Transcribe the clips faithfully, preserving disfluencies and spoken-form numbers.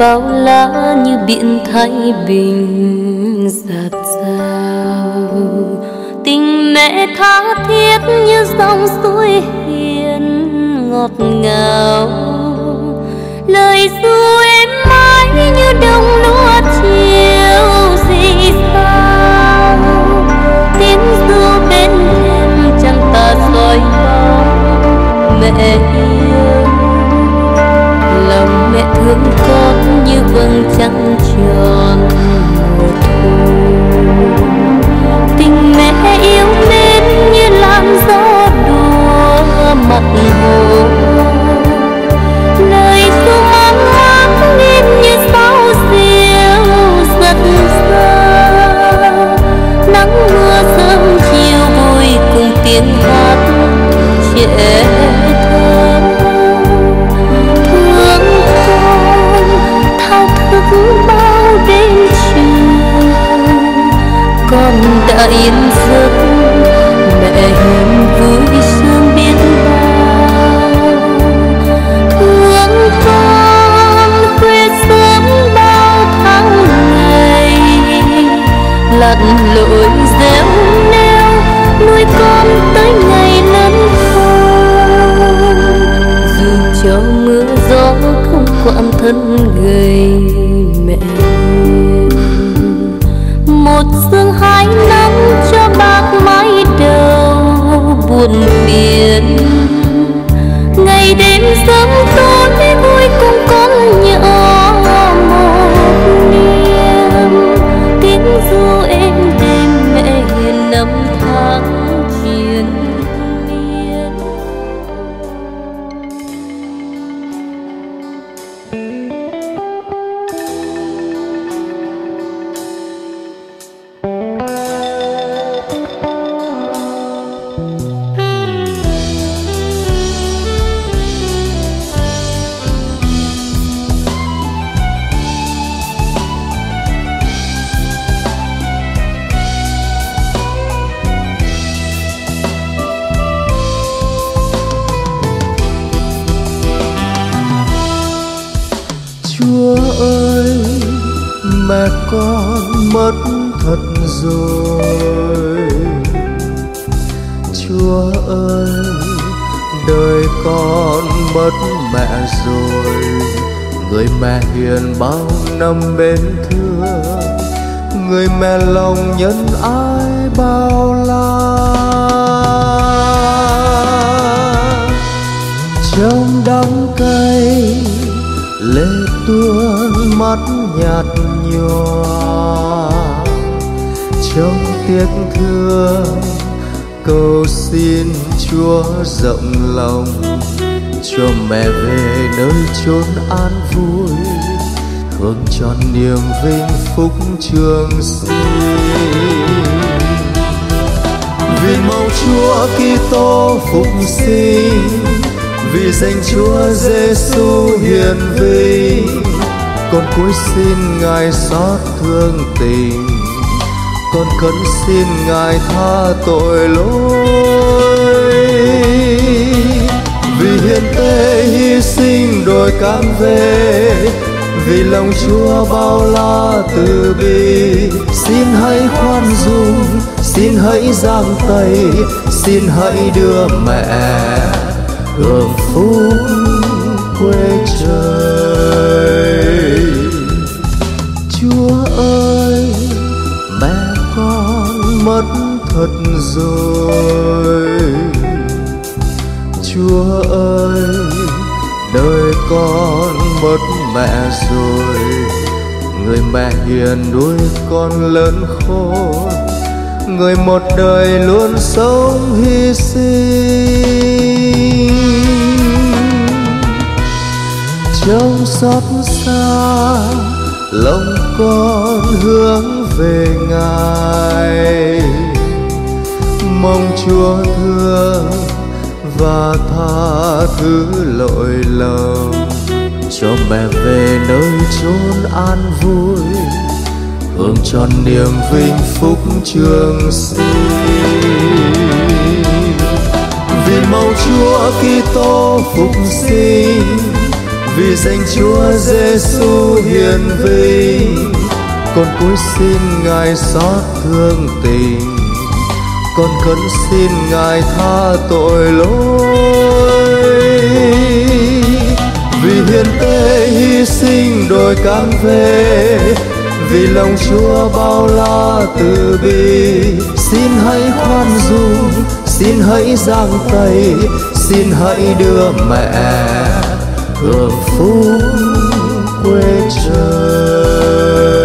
bao la như biển Thái Bình dạt dào. Tình mẹ tha thiết như dòng suối hiền ngọt ngào. Lời ru êm mãi như đồng lúa chiều rì sao. Tiếng ru bên em chẳng tà soi bóng mẹ yêu. Lòng mẹ thương con như vầng trăng tròn mùa thu. Tình mẹ yêu mến như làn gió đùa mặt hồ. Lời ru mang áng nghìn như sao diêu giật xa. Nắng mưa sớm chiều vui cùng tiếng hát trẻ thơ. Thương con thao thức bao đêm trường, con đã yên giấc mẹ hiền vui sớm biết bao. Thương con khuya sớm bao tháng ngày, lặn lội réo neo nuôi con tới ngày lớn khôn. Dù cho mưa gió không quản thân gầy mẹ hiền, một sương hai nắng cho bạc mái đầu buồn phiền. Ngày đêm sớm tối vui cùng con nhỏ một niềm. Tiếng ru êm đêm mẹ hiền năm tháng triền miên. Chúa ơi, mẹ con mất thật rồi. Chúa ơi, đời con mất mẹ rồi. Người mẹ hiền bao năm bên thương, người mẹ lòng nhân ái bao la. Trong đắng cay lệ tuôn mắt nhạt nhòa, trong tiếc thương cầu xin Chúa rộng lòng cho mẹ về nơi chốn an vui, hưởng trọn niềm vinh phúc trường sinh. Vì mẫu Chúa Kitô phục sinh, vì danh Chúa Giêsu hiền vinh, con cúi xin Ngài xót thương tình, con khấn xin Ngài tha tội lỗi. Vì hiền tế hy sinh đổi cam về, vì lòng Chúa bao la từ bi, xin hãy khoan dung, xin hãy giang tay, xin hãy đưa mẹ hưởng phúc quê trời. Chúa ơi, mẹ con mất thật rồi. Chúa ơi, đời con mất mẹ rồi. Người mẹ hiền nuôi con lớn khôn, người một đời luôn sống hy sinh. Trong xót xa lòng con hướng về Ngài, mong Chúa thương và tha thứ lỗi lầm, cho mẹ về nơi chốn an vui, hưởng trọn niềm vinh phúc trường sinh. Vì mẫu Chúa Kitô phục sinh, vì danh Chúa Giêsu hiền vinh. Con cúi xin Ngài xót thương tình, con khấn xin Ngài tha tội lỗi. Vì hiền tế hy sinh đồi cam về, vì lòng Chúa bao la từ bi. Xin hãy khoan dung, xin hãy giang tay, xin hãy đưa mẹ hưởng phúc quê trời.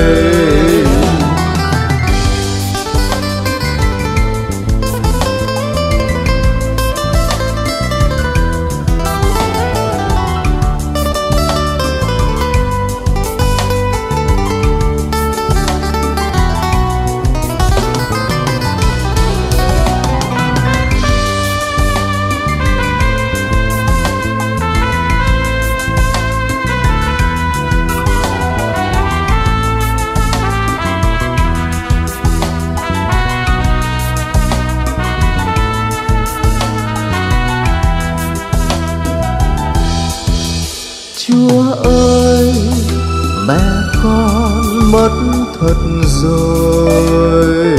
Chúa ơi, mẹ con mất thật rồi.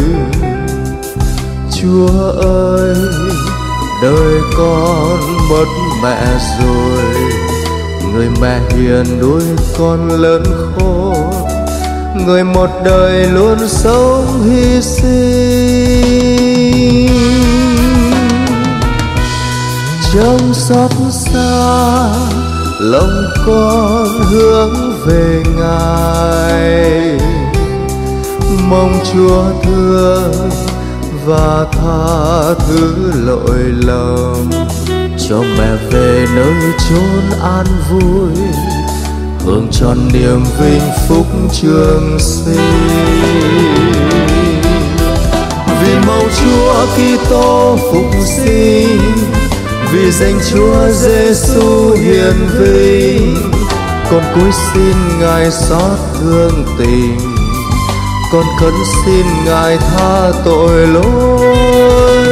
Chúa ơi, đời con mất mẹ rồi. Người mẹ hiền nuôi con lớn khôn, người một đời luôn sống hy sinh. Trong xót xa lòng con hướng về Ngài, mong Chúa thương và tha thứ lỗi lầm, cho mẹ về nơi chốn an vui, hưởng trọn niềm vinh phúc trường sinh. Vì màu Chúa Kitô phục sinh, vì danh Chúa Giêsu hiền vinh, con cúi xin Ngài xót thương tình, con khấn xin Ngài tha tội lỗi.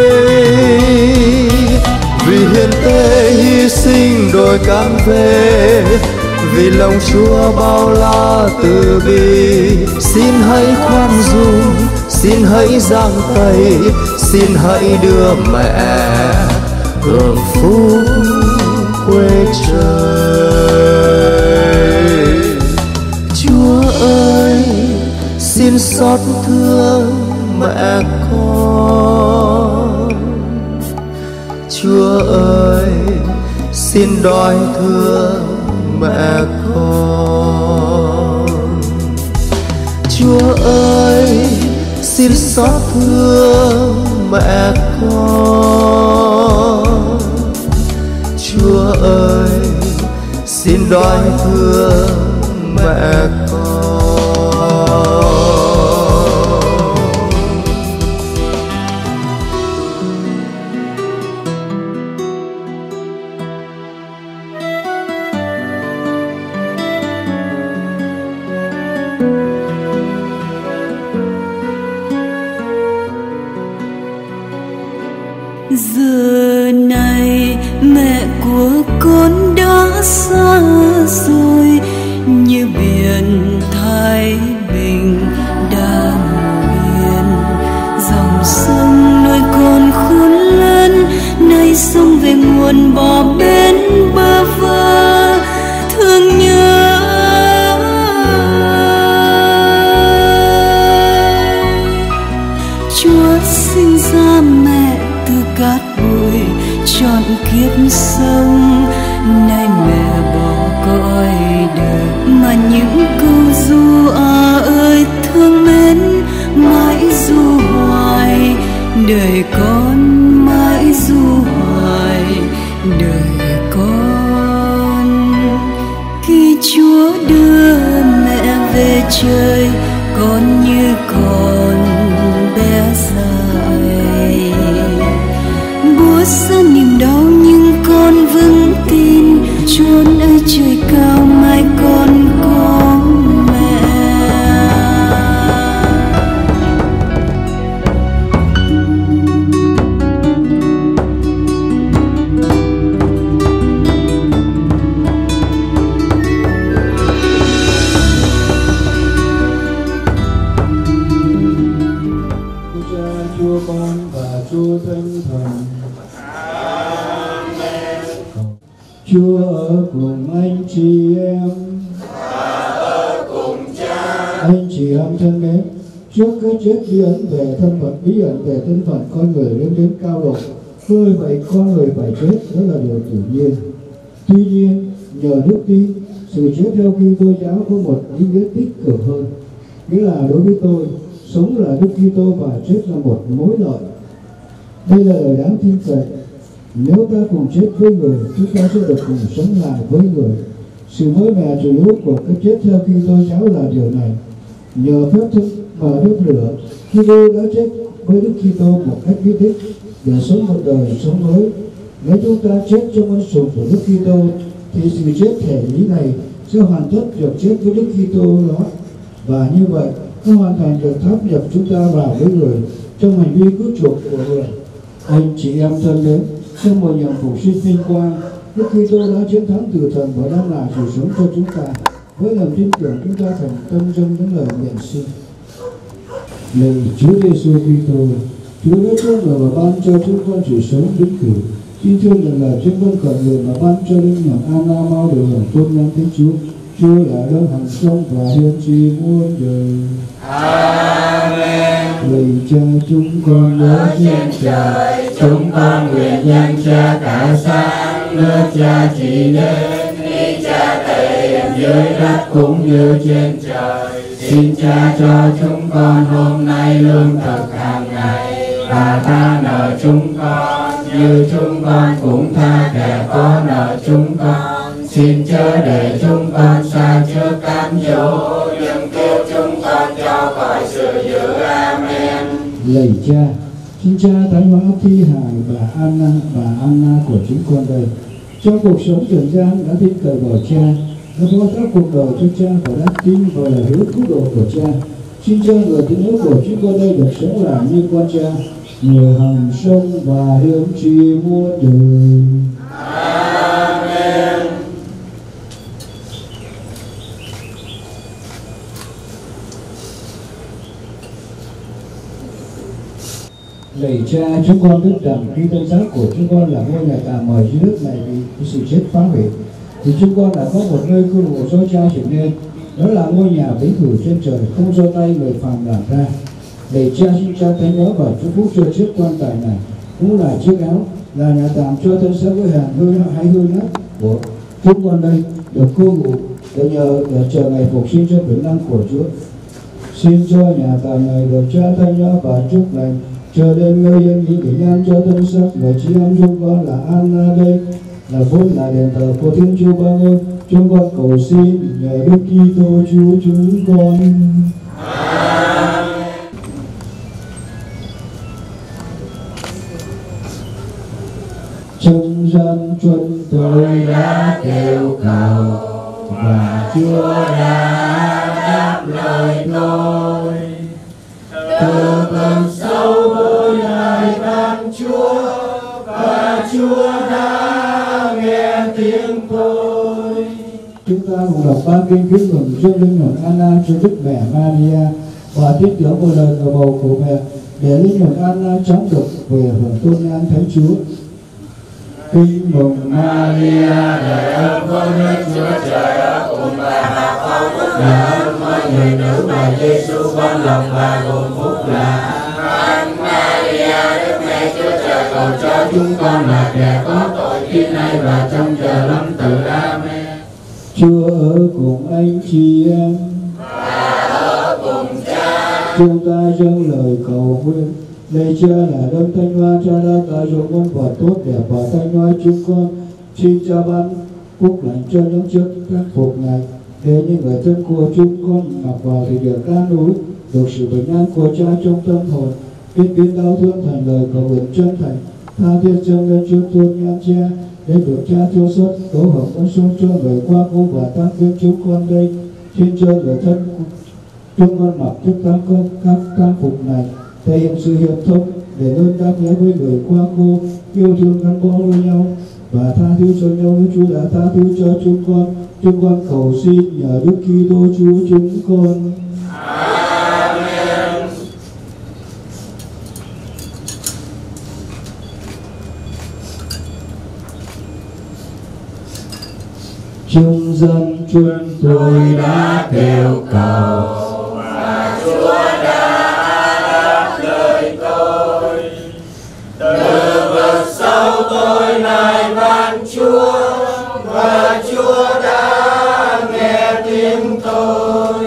Vì hiền tế hy sinh đồi cam về, vì lòng Chúa bao la từ bi. Xin hãy khoan dung, xin hãy giang tay, xin hãy đưa mẹ hưởng phúc quê trời. Chúa ơi, xin xót thương mẹ con. Chúa ơi, xin đói thương mẹ con. Chúa ơi, xin xót thương mẹ con. Chúa ơi, xin đói thương mẹ con. Giờ này mẹ của con đã xa rồi, như biển Thái Bình đã yên. Dòng sông nuôi con khôn lớn, nay sông về nguồn bỏ bên bơ vơ. Thương nhớ Chúa sinh ra mẹ từ cát bụi trọn kiếp sống, nay mẹ bỏ cõi đời mà những câu ru à ơi thương mến mãi ru hoài. Đời con mãi ru hoài, đời con. Khi Chúa đưa mẹ về trời, con như còn bé dại. Búa xa niềm đau nhưng con vững tin, chốn ở trời cao mai con có mẹ. Chúa ở cùng anh chị em và ở cùng Cha. Anh chị em thân mến, trước cái chết bí ẩn về thân phận, bí ẩn về thân phận con người lên đến cao độ, hơi vậy con người phải chết, đó là điều tự nhiên. Tuy nhiên, nhờ đức tin, sự chết theo Kitô giáo có một ý nghĩa tích cực hơn, nghĩa là đối với tôi, sống là Đức Kitô và chết là một mối lợi. Đây là lời đáng tin cậy. Nếu ta cùng chết với người, chúng ta sẽ được cùng sống lại với người. Sự mới mẻ chủ yếu của cái chết theo Kitô giáo là điều này. Nhờ phép thức và đức lửa, Kitô đã chết với Đức Kitô một cách bí tích để sống một đời sống mới. Nếu chúng ta chết trong ân sủng của Đức Kitô, thì sự chết thể lý này sẽ hoàn tất việc chết với Đức Kitô đó, và như vậy nó hoàn thành được tháp nhập chúng ta vào với người trong hành vi cứu chuộc của người. Anh chị em thân mến, trong một nhiệm vụ sinh vinh quang, Đức Kitô đã chiến thắng tử thần và đem lại sự sống cho chúng ta. Với lòng tin tưởng, chúng ta thành tâm dâng những lời nguyện xin. Lạy Chúa Giêsu Kitô, Chúa đã cho người và ban cho chúng con sự sống vĩnh cửu. Xin thương lần là chúng con cầu nguyện và ban cho linh hồn Anna mau được hưởng tôn nhân Thánh Chúa. Chúa là đấng hằng sống và hiền tri muôn đời. Amen. Lạy Cha chúng con Ở trên trời, chúng con nguyện danh Cha cả sáng, nước Cha trị đến, ý Cha thể hiện dưới đất cũng như trên trời. Xin Cha cho chúng con hôm nay lương thực hàng ngày, và tha nợ chúng con như chúng con cũng tha kẻ có nợ chúng con. Xin chớ để chúng con sa trước cám dỗ, nhưng cứu chúng con cho khỏi sự dữ. Amen. Lạy Cha, xin Cha thánh hóa thi hài bà Anna, bà Anna của chúng con đây. Trong cuộc sống trần gian đã tin cậy vào Cha, đã phó thác cuộc đời cho Cha và đã tin vào lời hứa cứu độ của Cha. Xin Cha người tín hữu của chúng con đây được sống lại như con Cha, người hằng sống và hiến tri muôn đời. Amen. Lạy Cha, chúng con biết rằng khi tân giác của chúng con là ngôi nhà tạm mời dưới đất này vì sự chết phá hủy, thì chúng con đã có một nơi cư ngụ do Cha dựng nên, đó là ngôi nhà vĩnh cửu trên trời, không do tay người phàm làm ra. Lạy Cha, xin Cha thánh nhớ và chúc phúc cho chiếc quan tài này, cũng là chiếc áo, là nhà tạm cho thân xác với hàng hư hay hư nát của chúng con đây được cư ngụ để nhờ để chờ ngày phục sinh cho quyền năng của Chúa. Xin cho nhà tạm này được Cha thánh nhớ và chúc lành, chờ đến nơi yên nghỉ bình an cho thân xác người chị em chúng con là Anna đây, là vốn là đền thờ của Thiên Chúa Ba Ngôi. Chúng con cầu xin nhờ Đức Kitô Chúa chúng con. Trong gian chuân tôi đã kêu cầu và Chúa đã đáp lời tôi. Từ cơn sâu tôi lại van Chúa và Chúa đã nghe tiếng tôi. Chúng ta cùng đọc ba kinh kính mừng dâng linh hồn Anna cho Đức Mẹ Maria và tin tưởng một lời cầu bầu của mẹ để linh hồn Anna chóng được về hưởng tôn an Thánh Chúa. Kinh mừng Maria, đời ơn của Đức Chúa Trời ở cùng bà, và con phúc là ơn mọi người nữ mà Giêsu con lòng bà gồm phúc là. Thánh Maria, Đức Mẹ Chúa Trời, cầu cho chúng con là kẻ có tội khi nay và trong giờ lâm tử. Amen. Chúa ở cùng anh chị em Và ở cùng Cha. Chúng ta dâng lời cầu nguyện. Lạy Cha là đấng thanh hoa, Cha đã tạo cho con vật tốt đẹp và thanh hoa chúng con. Xin Cha ban phúc lành cho những chiếc trang phục này, để những người thân của chúng con mặc vào thì được an ủi, được sự bình an của Cha trong tâm hồn, biết biến đau thương thành lời cầu nguyện chân thành, tha thiết dâng lên Chúa tôn nhan Cha, để được Cha thương xót tổ hợp ân sung cho người qua cố và tăng viên chúng con đây. Xin cho người thân chúng con mặc chiếc trang công các trang phục này, thể hiện sự hiệp thông để luôn đáp nhớ với người qua cô, yêu thương gắn bó với nhau và tha thứ cho nhau như Chúa đã tha thứ cho chúng con. Chúng con cầu xin nhờ Đức Kitô Chúa chúng con. Amen. Trong gian chúng tôi đã kêu cầu và Chúa đã đáp lời tôi. Từ vực sâu tôi nài van Chúa và Chúa đã nghe tiếng tôi.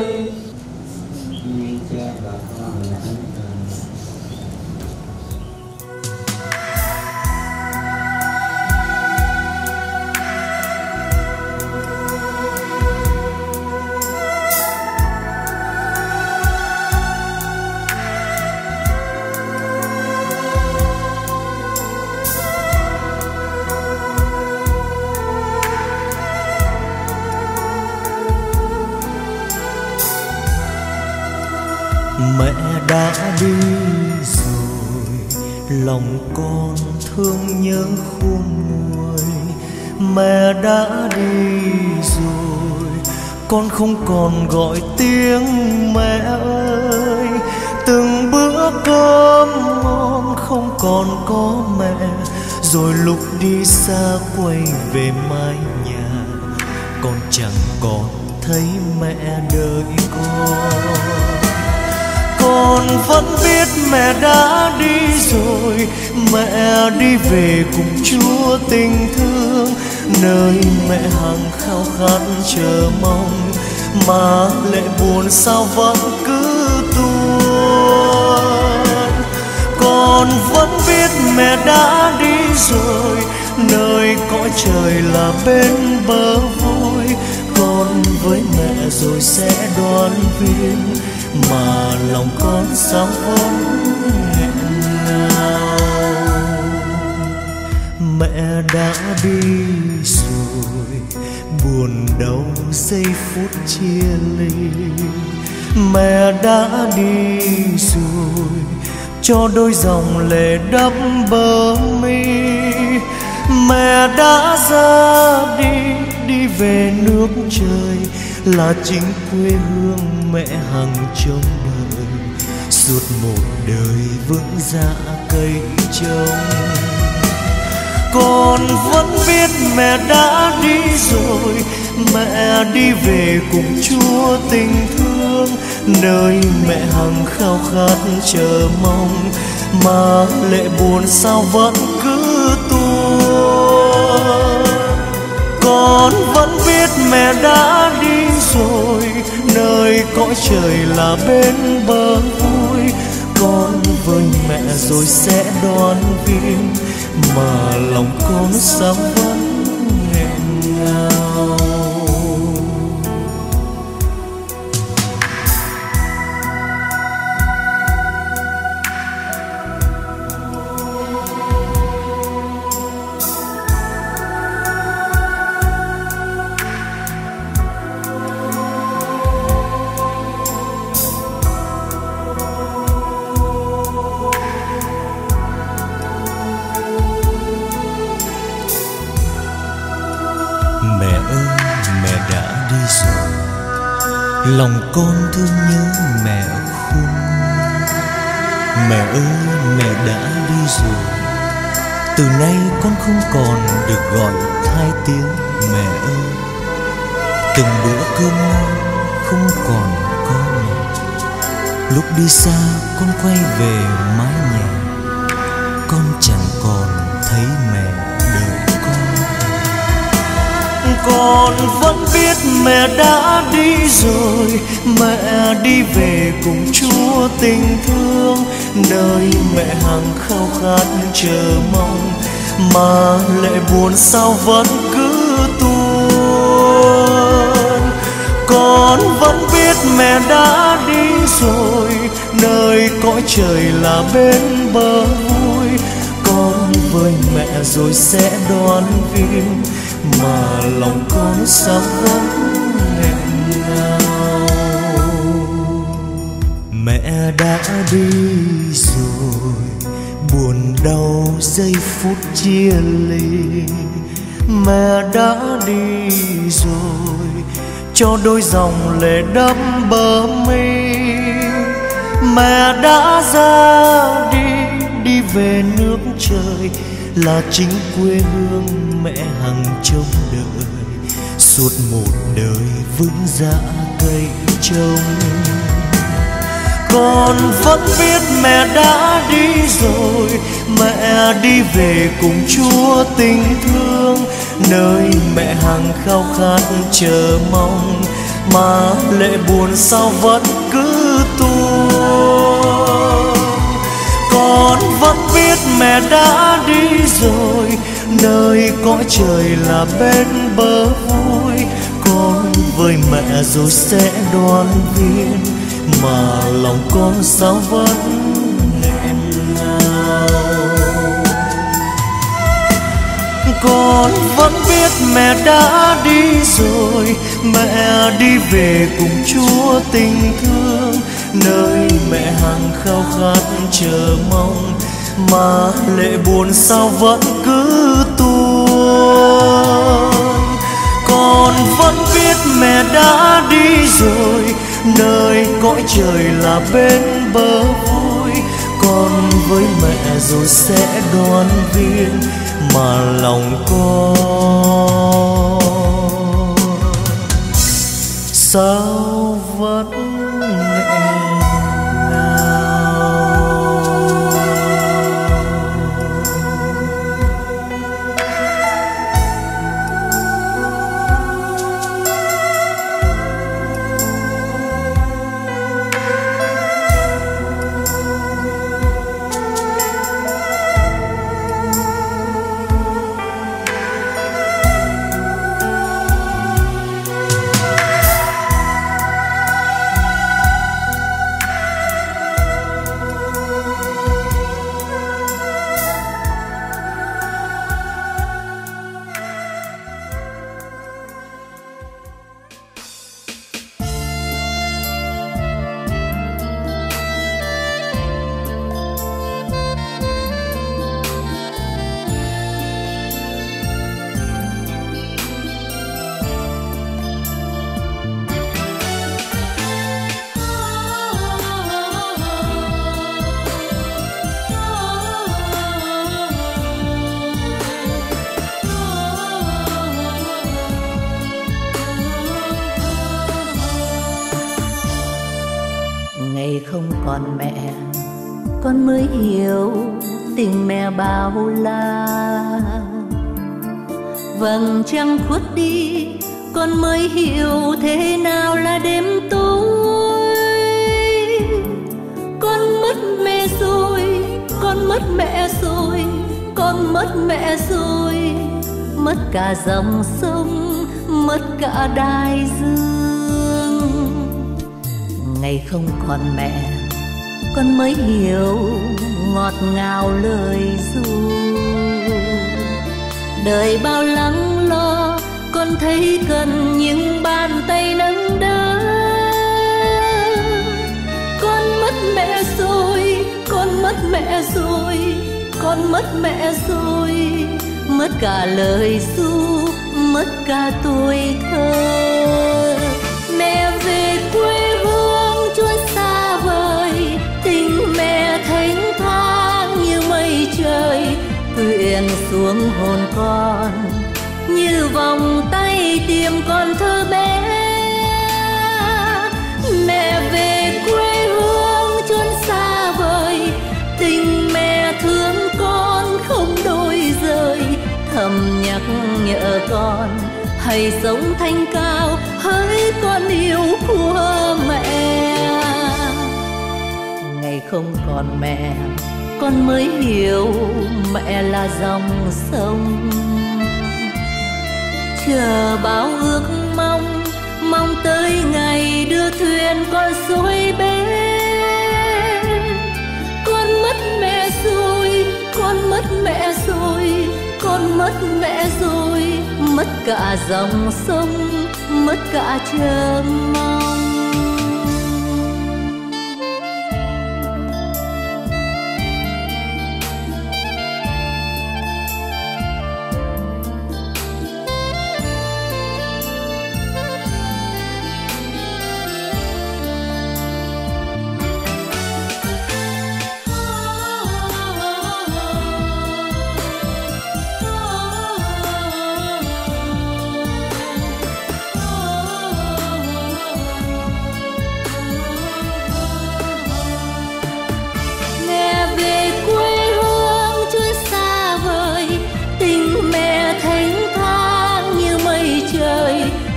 Mẹ đã đi rồi, lòng con thương nhớ khôn nguôi. Mẹ đã đi rồi, con không còn gọi tiếng mẹ ơi. Từng bữa cơm ngon không còn có mẹ, rồi lúc đi xa quay về mái nhà, con chẳng còn thấy mẹ đợi con. Con vẫn biết mẹ đã đi rồi, mẹ đi về cùng Chúa tình thương, nơi mẹ hằng khao khát chờ mong, mà lệ buồn sao vẫn cứ tuôn. Con vẫn biết mẹ đã đi rồi, nơi cõi trời là bên bờ vui. Con với mẹ rồi sẽ đoán viên, mà lòng con sao vẫn nghẹn ngào. Mẹ đã đi rồi, buồn đau giây phút chia ly. Mẹ đã đi rồi, cho đôi dòng lệ đẫm bờ mi. Mẹ đã ra đi, đi về nước trời, là chính quê hương mẹ hằng trông đợi. Suốt một đời vững dạ cây trồng, con vẫn biết mẹ đã đi rồi, mẹ đi về cùng Chúa tình thương, nơi mẹ hằng khao khát chờ mong, mà lệ buồn sao vẫn cứ tuôn. Con vẫn biết mẹ đã đi rồi, nơi cõi trời là bên bờ vui. Con với mẹ rồi sẽ đoán viên, mà lòng con sao vẫn nghẹn ngào. Mẹ ơi, mẹ đã đi rồi, lòng con thương nhớ mẹ khôn. Mẹ ơi, mẹ đã đi rồi, từ nay con không còn được gọi hai tiếng mẹ ơi. Từng bữa cơm ngon không còn có mẹ, lúc đi xa con quay về mái nhà, con chẳng còn thấy mẹ đợi con. Con vẫn biết mẹ đã đi rồi, mẹ đi về cùng Chúa tình thương, nơi mẹ hằng khao khát chờ mong, mà lệ buồn sao vẫn cứ tuôn. Con vẫn biết mẹ đã đi rồi, nơi cõi trời là bên bờ vui. Con với mẹ rồi sẽ đoán viên, mà lòng con sao vẫn nghẹn ngào. Mẹ đã đi rồi, buồn đau giây phút chia ly. Mẹ đã đi rồi, cho đôi dòng lệ đẫm bờ mi. Mẹ đã ra đi, đi về nước trời, là chính quê hương mẹ hằng trông đợi. suốt một đời vững dạ cây trồng. Con vẫn biết mẹ đã đi rồi, mẹ đi về cùng Chúa tình thương, nơi mẹ hằng khao khát chờ mong, mà lệ buồn sao vẫn cứ tuôn. Con vẫn biết mẹ đã đi rồi, nơi cõi trời là bên bờ vui. Con với mẹ rồi sẽ đoàn viên, mà lòng con sao vẫn nghẹn ngào. Con vẫn biết mẹ đã đi rồi, mẹ đi về cùng Chúa tình thương, nơi mẹ hằng khao khát chờ mong, mà lệ buồn sao vẫn cứ tuôn. Con vẫn biết mẹ đã đi rồi, nơi cõi trời là bên bờ vui. Con với mẹ rồi sẽ đoàn viên, mà lòng con sao vẫn nghẹn không còn mẹ, con mới hiểu tình mẹ bao la. Vầng trăng khuất đi, con mới hiểu thế nào là đêm tối. Con mất mẹ rồi, con mất mẹ rồi, con mất mẹ rồi, mất cả dòng sông, mất cả đại dương. Ngày không còn mẹ, con mới hiểu ngọt ngào lời ru. Đời bao lắng lo, con thấy cần những bàn tay nâng đỡ. Con mất mẹ rồi, con mất mẹ rồi, con mất mẹ rồi, mất cả lời ru, mất cả tuổi thơ. Mẹ về quê hương chốn xa vời, tình mẹ thênh thang như mây trời, quyện xuống hồn con như vòng tay tìm con thơ bé. Mẹ về quê hương chốn xa vời, tình mẹ thương con không đôi rời, thầm nhắc nhở con hãy sống thanh cao hỡi con yêu của mẹ. Ngày không còn mẹ, con mới hiểu mẹ là dòng sông, chờ bao ước mong, mong tới ngày đưa thuyền con xuôi bên. Con mất mẹ rồi, con mất mẹ rồi, con mất mẹ rồi, mất cả dòng sông, mất cả chờ mong.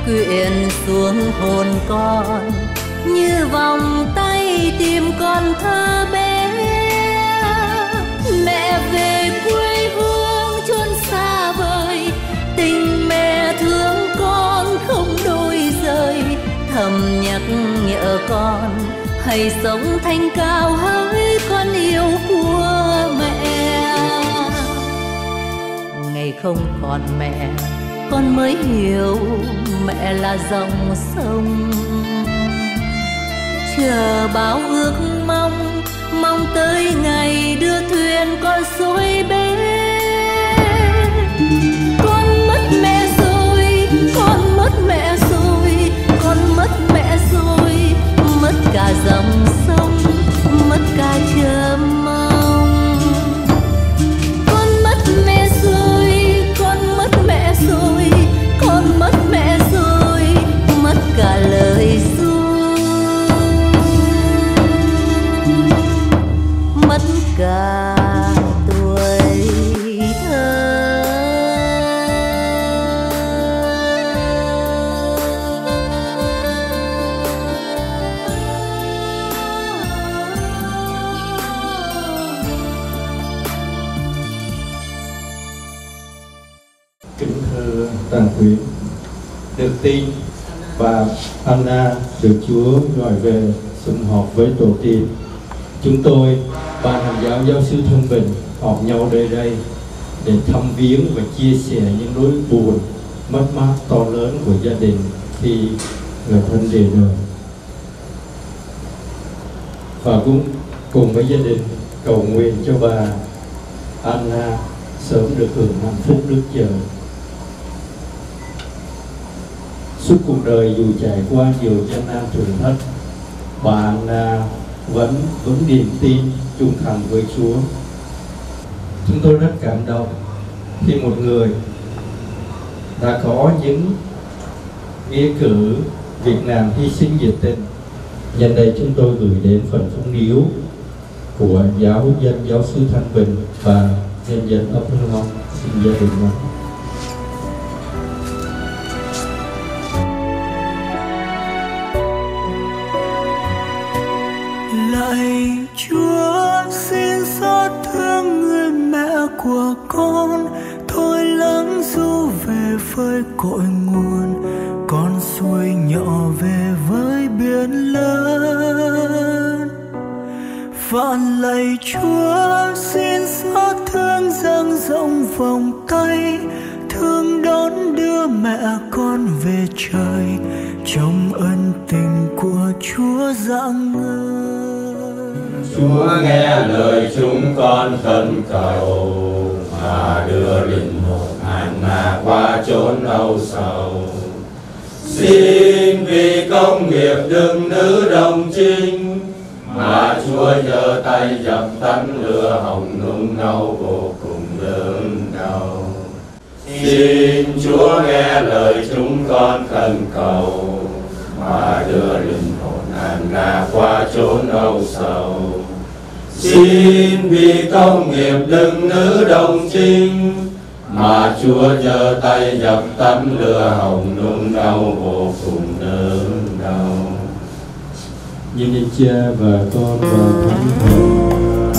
quyện xuống hồn con, như vòng tay tìm con thơ bé. Mẹ về quê hương chốn xa vời, tình mẹ thương con không đôi rời, thầm nhắc nhở con hãy sống thanh cao hỡi con yêu của mẹ. Ngày không còn mẹ, con mới hiểu mẹ là dòng sông, chờ bao ước mong, mong tới ngày đưa thuyền con xuôi bên. Con mất mẹ rồi, con mất mẹ rồi, con mất mẹ rồi, mất cả dòng sông, mất cả chờ mong. Con mất mẹ rồi, con mất mẹ rồi, con mất mẹ rồi, mất cả lời ru, mất cả tuổi thơ. Kính thưa toàn quyến, được tin bà Anna được Chúa gọi về sum họp với tổ tiên. Chúng tôi, ban hành giáo giáo sư Thân Bình, họp nhau nơi đây để thăm viếng và chia sẻ những nỗi buồn, mất mát to lớn của gia đình khi người thân để đời. Và cũng cùng với gia đình cầu nguyện cho bà Anna sớm được hưởng hạnh phúc Đức Trời. Suốt cuộc đời dù trải qua nhiều gian nan thử thách, bà Anna vẫn vững niềm tin trung thành với Chúa. Chúng tôi rất cảm động khi một người đã có những nghĩa cử việc làm hy sinh nhiệt tình. Nhân đây chúng tôi gửi đến phần phúng điếu của giáo dân giáo sư Thanh Bình và nhân dân ấp Hưng Long. Xin gia đình lắng. Lạy Chúa, xin xót thương người mẹ của con, thôi lắng du về với cội nguồn, con xuôi nhỏ về với biển lớn. Vạn lạy Chúa, xin xót thương dang rộng vòng tay, thương đón đưa mẹ con về trời, trong ân tình của Chúa rạng ngời. Chúa nghe lời chúng con khẩn cầu, mà đưa linh hồn Anna qua chốn âu sầu. Xin vì công nghiệp đừng nữ đồng trinh, mà Chúa giơ tay dập tắt lửa hồng nung nấu vô cùng đớn đau. Xin Chúa nghe lời chúng con khẩn cầu, mà đưa linh hồn Anna qua chốn âu sầu. Xin vì công nghiệp đừng nữ đồng trinh, mà Chúa giơ tay dập tắt lửa hồng nung đau vô cùng đớn đau. Nhân danh Cha và Con và Thánh Thần.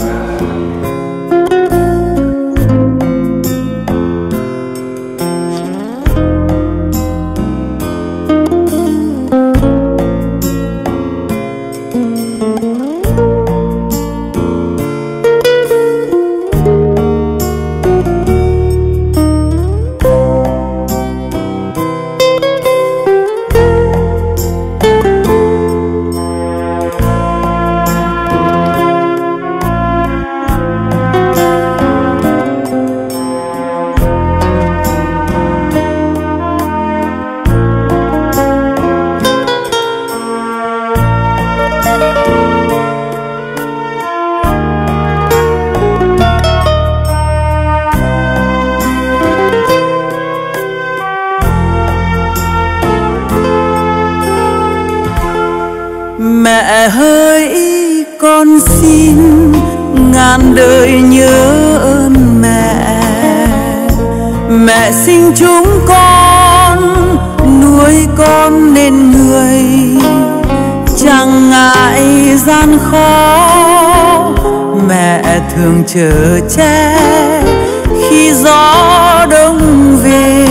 Mẹ hỡi con xin ngàn đời nhớ ơn mẹ. Mẹ sinh chúng con nuôi con nên người chẳng ngại gian khó. Mẹ thường chở che khi gió đông về,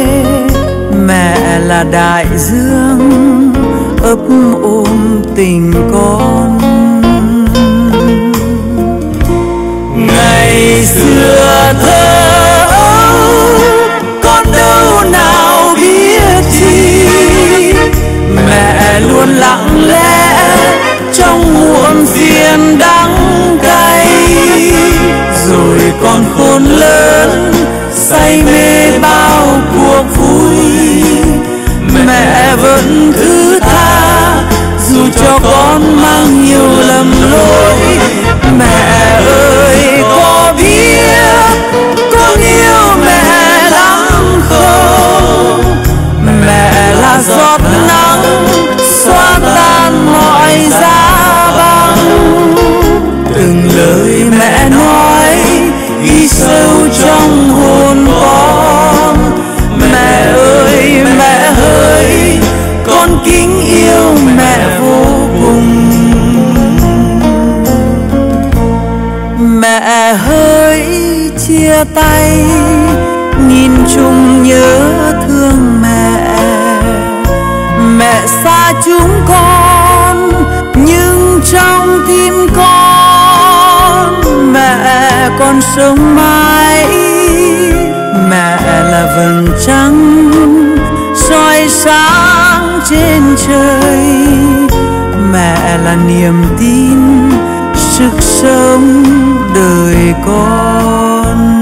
mẹ là đại dương ấp ôm tình con. Ngày xưa thơ con đâu nào biết chi, mẹ luôn lặng lẽ trong muộn phiền đắng cay. Rồi con khôn lớn say mê bao cuộc vui, mẹ vẫn thứ tha dù cho con mang nhiều lầm lỗi. Mẹ ơi có biết con yêu mẹ lắm không? Mẹ là giọt nắng xóa tan mọi giá băng. Từng lời mẹ nói ghi sâu trong hồn con. Mẹ ơi mẹ ơi con kính yêu mẹ vô cùng. Mẹ hỡi chia tay nhìn chung nhớ thương mẹ. Mẹ xa chúng con nhưng trong tim con mẹ còn sống mãi. Mẹ là vầng trăng soi sáng trên trời, mẹ là niềm tin sức sống đời con.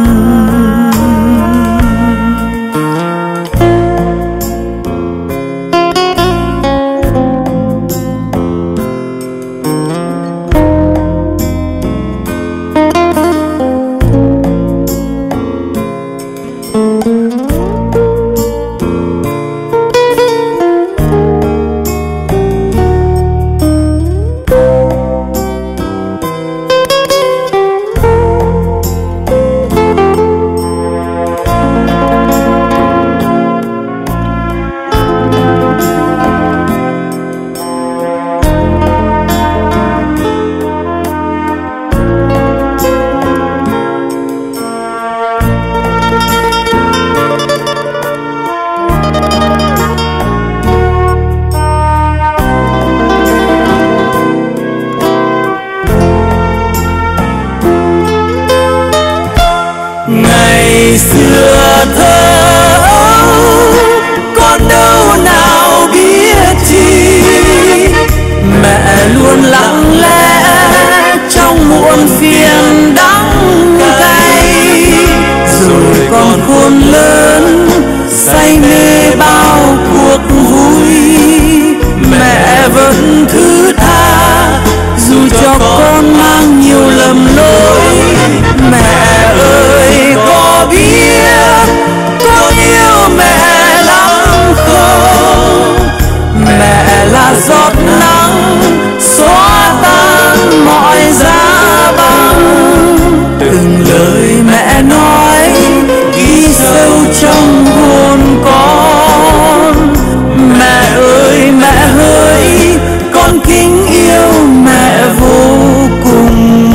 Ngày xưa thơ con đâu nào biết chi, mẹ luôn lặng lẽ trong muộn phiền đắng cay. Rồi con khôn lớn say mê bao cuộc vui, mẹ vẫn thứ tha dù cho con mang nhiều lầm lỗi. Mẹ ơi có biết con yêu mẹ lắm không? Mẹ là giọt nắng xóa tan mọi giá băng. Từng lời mẹ nói ghi sâu trong hồn con. Mẹ ơi mẹ ơi con kính yêu mẹ vô cùng.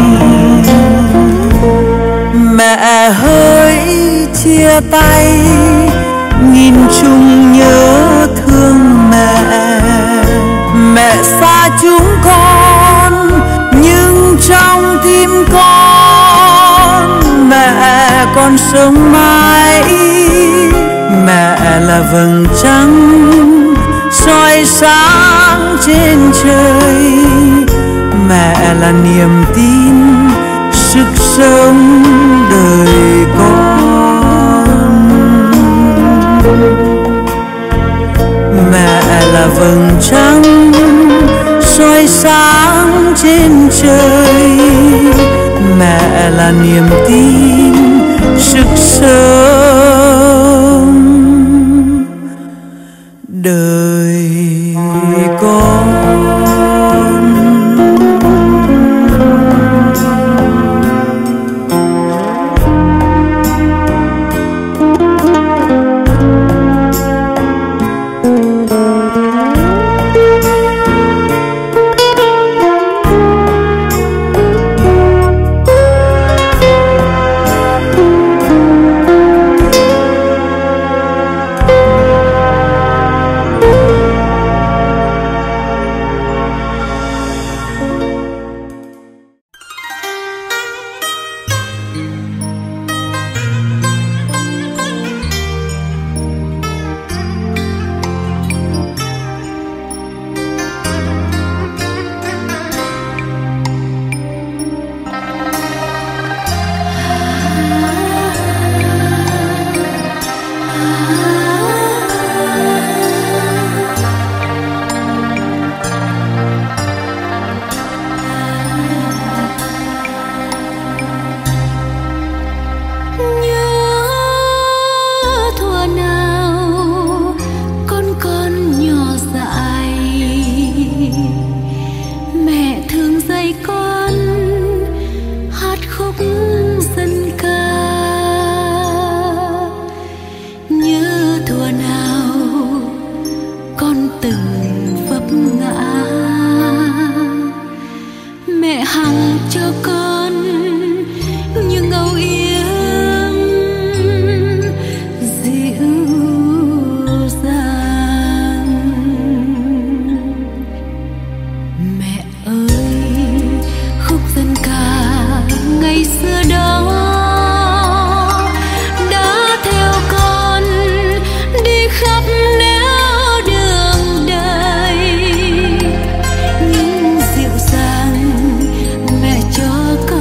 Mẹ hỡi chia tay nhìn chung nhớ thương mẹ. Mẹ xa chúng con nhưng trong tim con mẹ còn sống mãi. Mẹ là vầng trăng soi sáng trên trời, mẹ là niềm tin sức sống đời con. Mẹ là vầng trăng soi sáng trên trời, mẹ là niềm tin sức sống đời con. Cho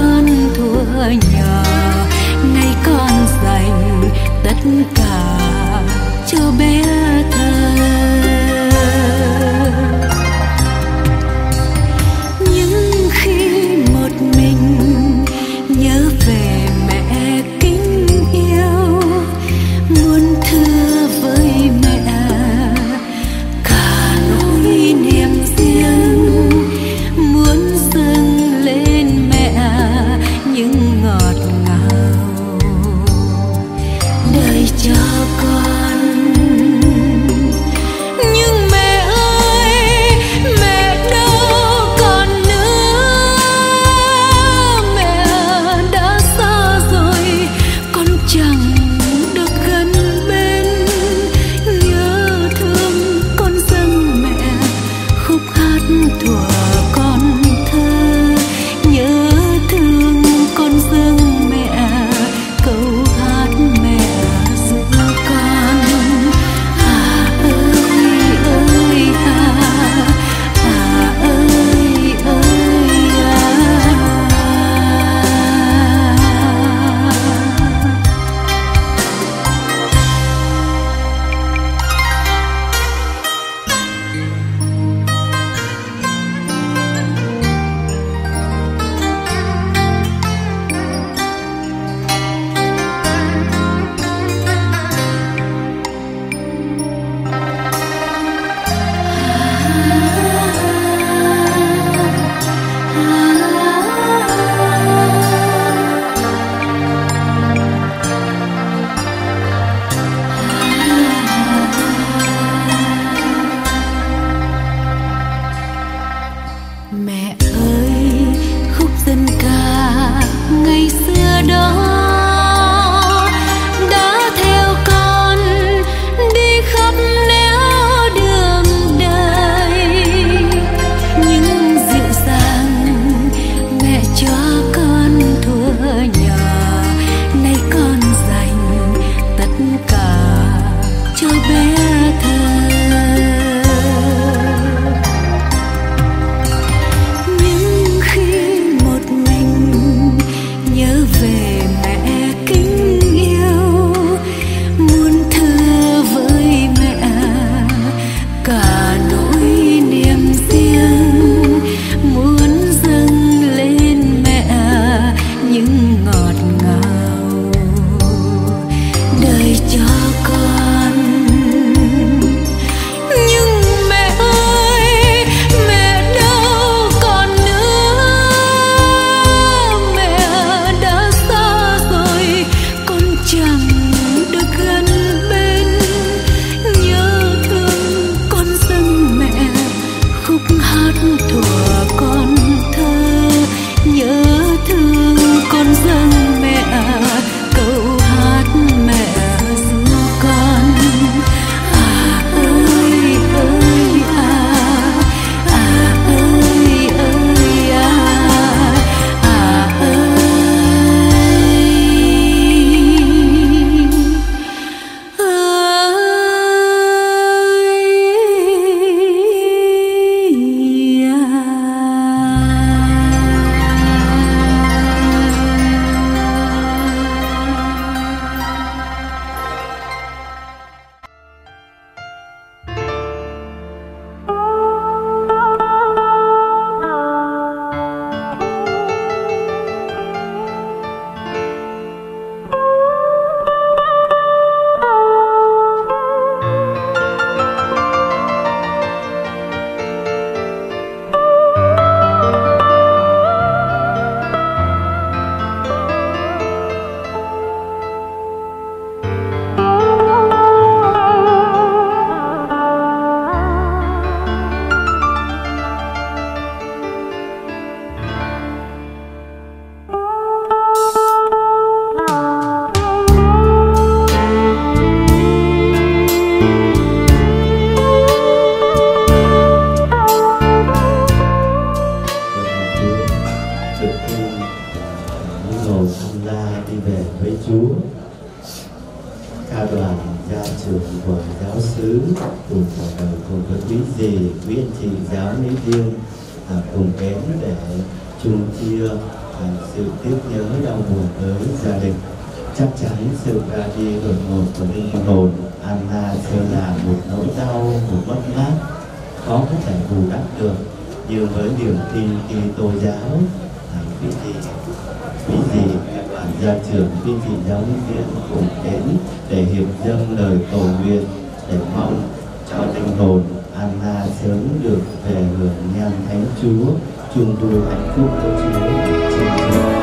cùng với quý dì, quý anh chị giáo lý viên à, cùng đến để chung chia à, sự tiếc nhớ đau buồn với gia đình. Chắc chắn sự ra đi đột ngột của linh hồn Anna sẽ là một nỗi đau, một mất mát khó có thể bù đắp được, nhưng với niềm tin Kitô giáo, à, quý vị, quý vị các bạn gia trưởng, quý vị giáo viên cùng đến để hiệp dâng lời cầu nguyện để mong cho linh hồn Anna sớm được về hưởng nhan Thánh Chúa, chung vui hạnh phúc với Chúa trên trời.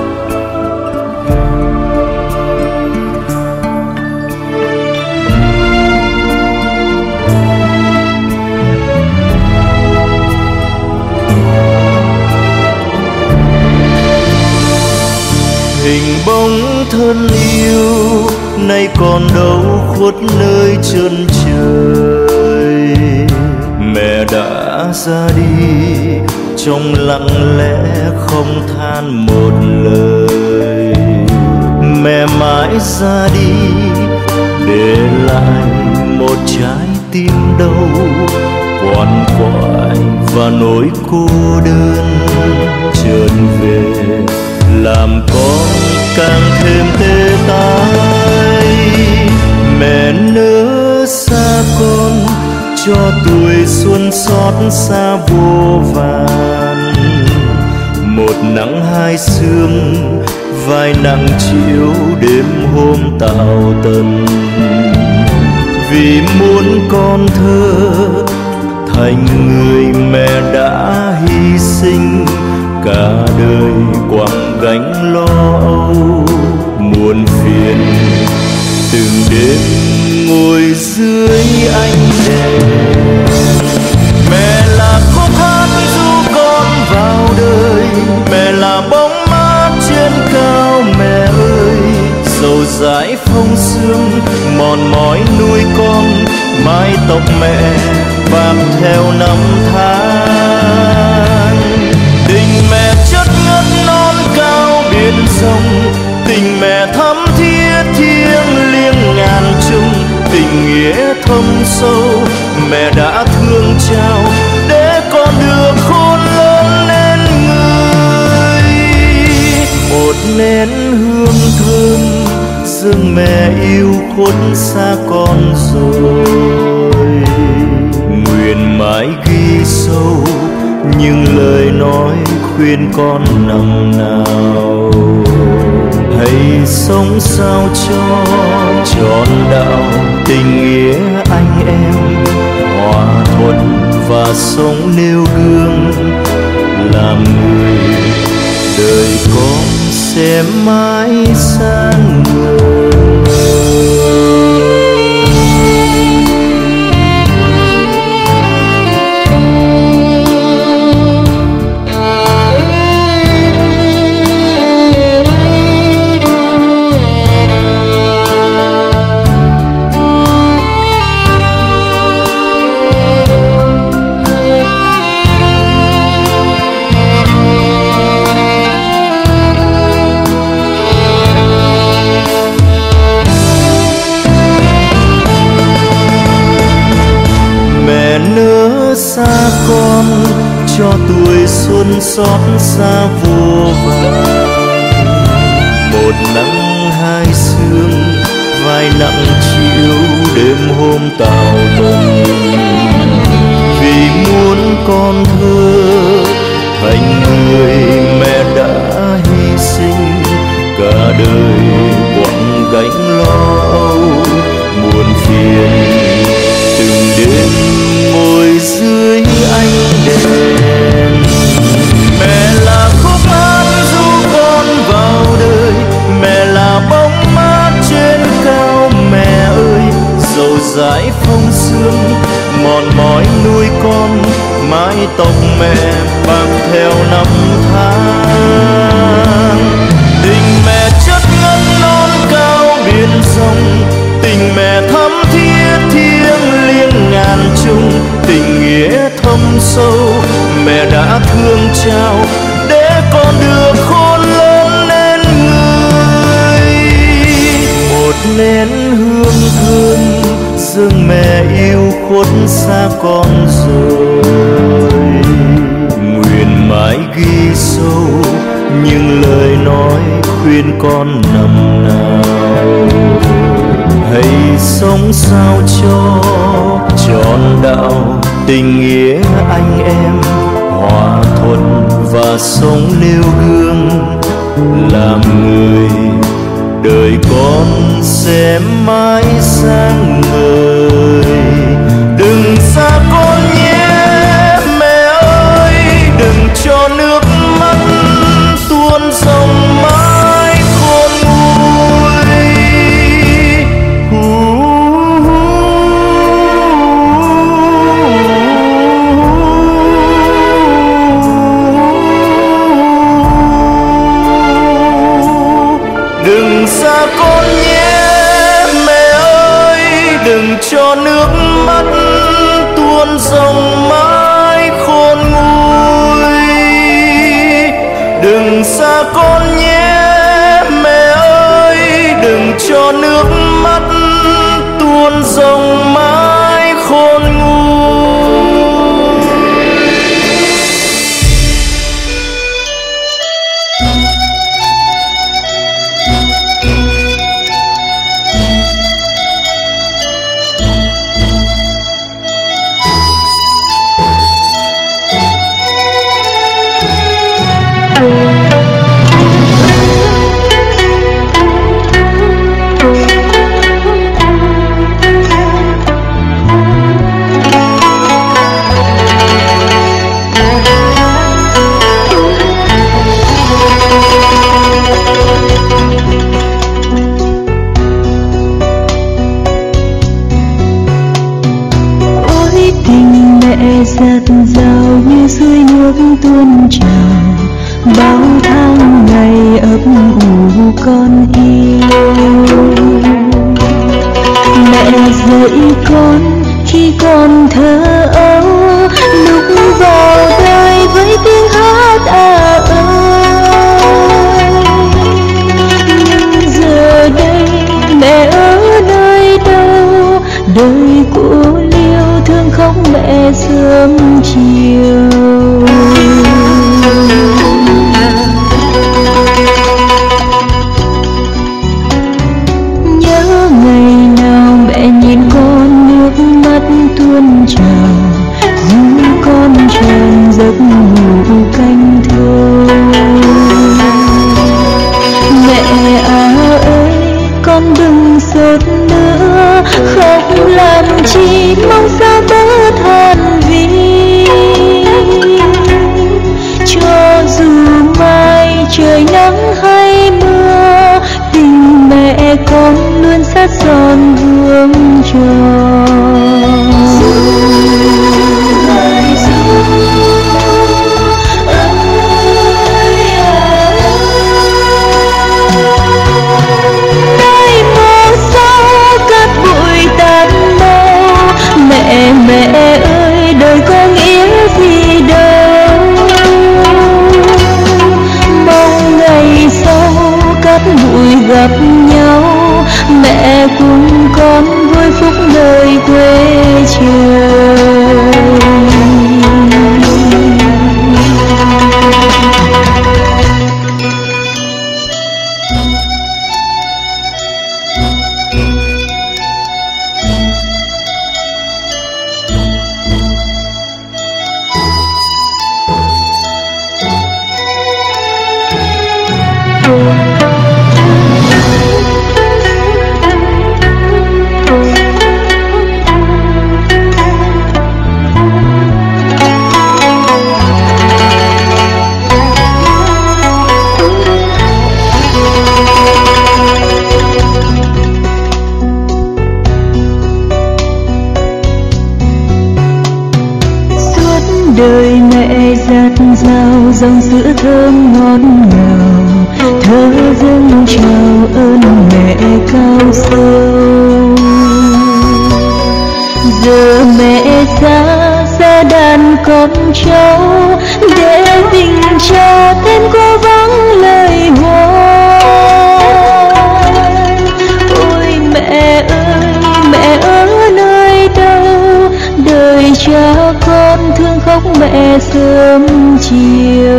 Hình bóng thân yêu nay còn đâu khuất nơi chân trời, mẹ đã ra đi trong lặng lẽ không than một lời. Mẹ mãi ra đi để lại một trái tim đau quằn quại và nỗi cô đơn. Trở về làm con càng thêm tê tái, mẹ nỡ xa con cho tuổi xuân xót xa vô vàn. Một nắng hai sương vai nặng chiếu đêm hôm tảo tần, vì muốn con thơ thành người mẹ đã hy sinh cả đời quẳng gánh lo âu muôn phiền. Từng đêm ngồi dưới ánh đèn, mẹ là khúc hát ru con vào đời, mẹ là bóng mát trên cao mẹ ơi. Dầu dãi phong sương mòn mỏi nuôi con, mái tóc mẹ bạc theo năm tháng. Tình mẹ chất ngất non cao biển rộng, tình mẹ thắm thiết thiêng liêng ngàn trùng. Tình nghĩa thâm sâu mẹ đã thương trao để con được khôn lớn nên người. Một nén hương thơm dâng mẹ yêu khuất xa con rồi, nguyện mãi ghi sâu những lời nói khuyên con năm nào. Hãy sống sao cho trọn đạo tình nghĩa anh em, hòa thuận và sống nêu gương làm người. Đời con sẽ mãi sáng ngời. Xa con cho tuổi xuân xót xa vô vàn. Một nắng hai sương vai nặng chiếu đêm hôm tảo tần, vì muốn con thơ thành người mẹ đã hy sinh cả đời quẳng gánh lo âu muôn phiền. Từng đêm ngồi dưới ánh đèn, mẹ là khúc hát ru con vào đời, mẹ là bóng mát trên cao mẹ ơi. Dầu dãi phong sương mòn mỏi nuôi con, mái tóc mẹ bạc theo năm tháng. Tình mẹ chất ngất non cao biển rộng, tình mẹ thắm thiết thiêng liêng ngàn trùng. Tình nghĩa thâm sâu mẹ đã thương trao để con được khôn lớn nên người. Một nén hương thơm dâng mẹ yêu khuất xa con rồi. Nguyện mãi ghi sâu những lời nói khuyên con năm nào, hãy sống sao cho trọn đạo tình nghĩa anh em, hòa thuận và sống nêu gương làm người, đời con sẽ mãi sáng ngời. Đừng xa con nhé mẹ ơi, đừng cho nước mắt tuôn dòng mãi khôn nguôi. Đừng xa con nhé mẹ ơi, đừng cho nước mắt tuôn dòng mãi khôn nguôi. Đừng xa con nhé mẹ ơi, đừng cho nước mắt tuôn dòng mãi khôn nguôi. Giặt rào như suối nước tuôn trào, bao tháng ngày ấp ủ con yêu. Mẹ dạy con khi con thơ ấu, lúc vào đời với tiếng hát à ơi. Nhưng giờ đây mẹ ở nơi đâu, đời của liêu thương không mẹ sớm chiều. Nhớ ngày nào mẹ nhìn con nước mắt tuôn trào, dù con tràn giấc ngủ canh thơ. Mẹ à ơi, con đừng sốt nữa, khóc làm chi mong sao bớt than vì. Cho dù mai trời nắng hay mưa, tình mẹ con luôn sát son vương tròn. Mẹ mẹ ơi, đời có nghĩa gì đâu, mong ngày sau cát bụi gặp nhau, mẹ cùng con vui phúc nơi quê trời. Đời mẹ dạt dào dòng sữa thơm ngọt ngào, thơ dâng chào ơn mẹ cao sâu. Giờ mẹ xa xa đàn con cháu, để tình cha thêm cố vắng lời hoài. Ôi mẹ ơi, mẹ ở nơi đâu, cha con thương khóc mẹ sớm chiều.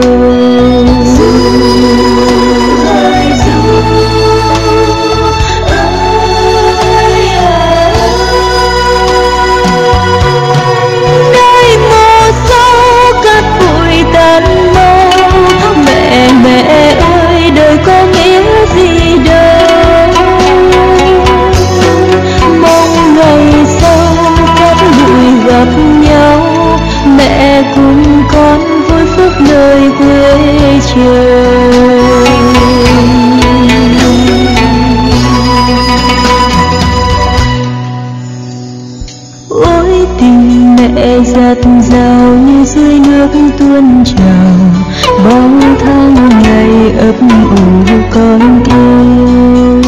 Nơi mồ sâu cát bụi tàn mau, mẹ mẹ ơi đời có nghĩa gì đâu. Mong ngày sau cát bụi gặp nhau, mẹ cùng con vui phúc nơi quê trời. Ôi tình mẹ dạt dào như dưới nước tuôn trào, bao tháng ngày ấp ủ con yêu.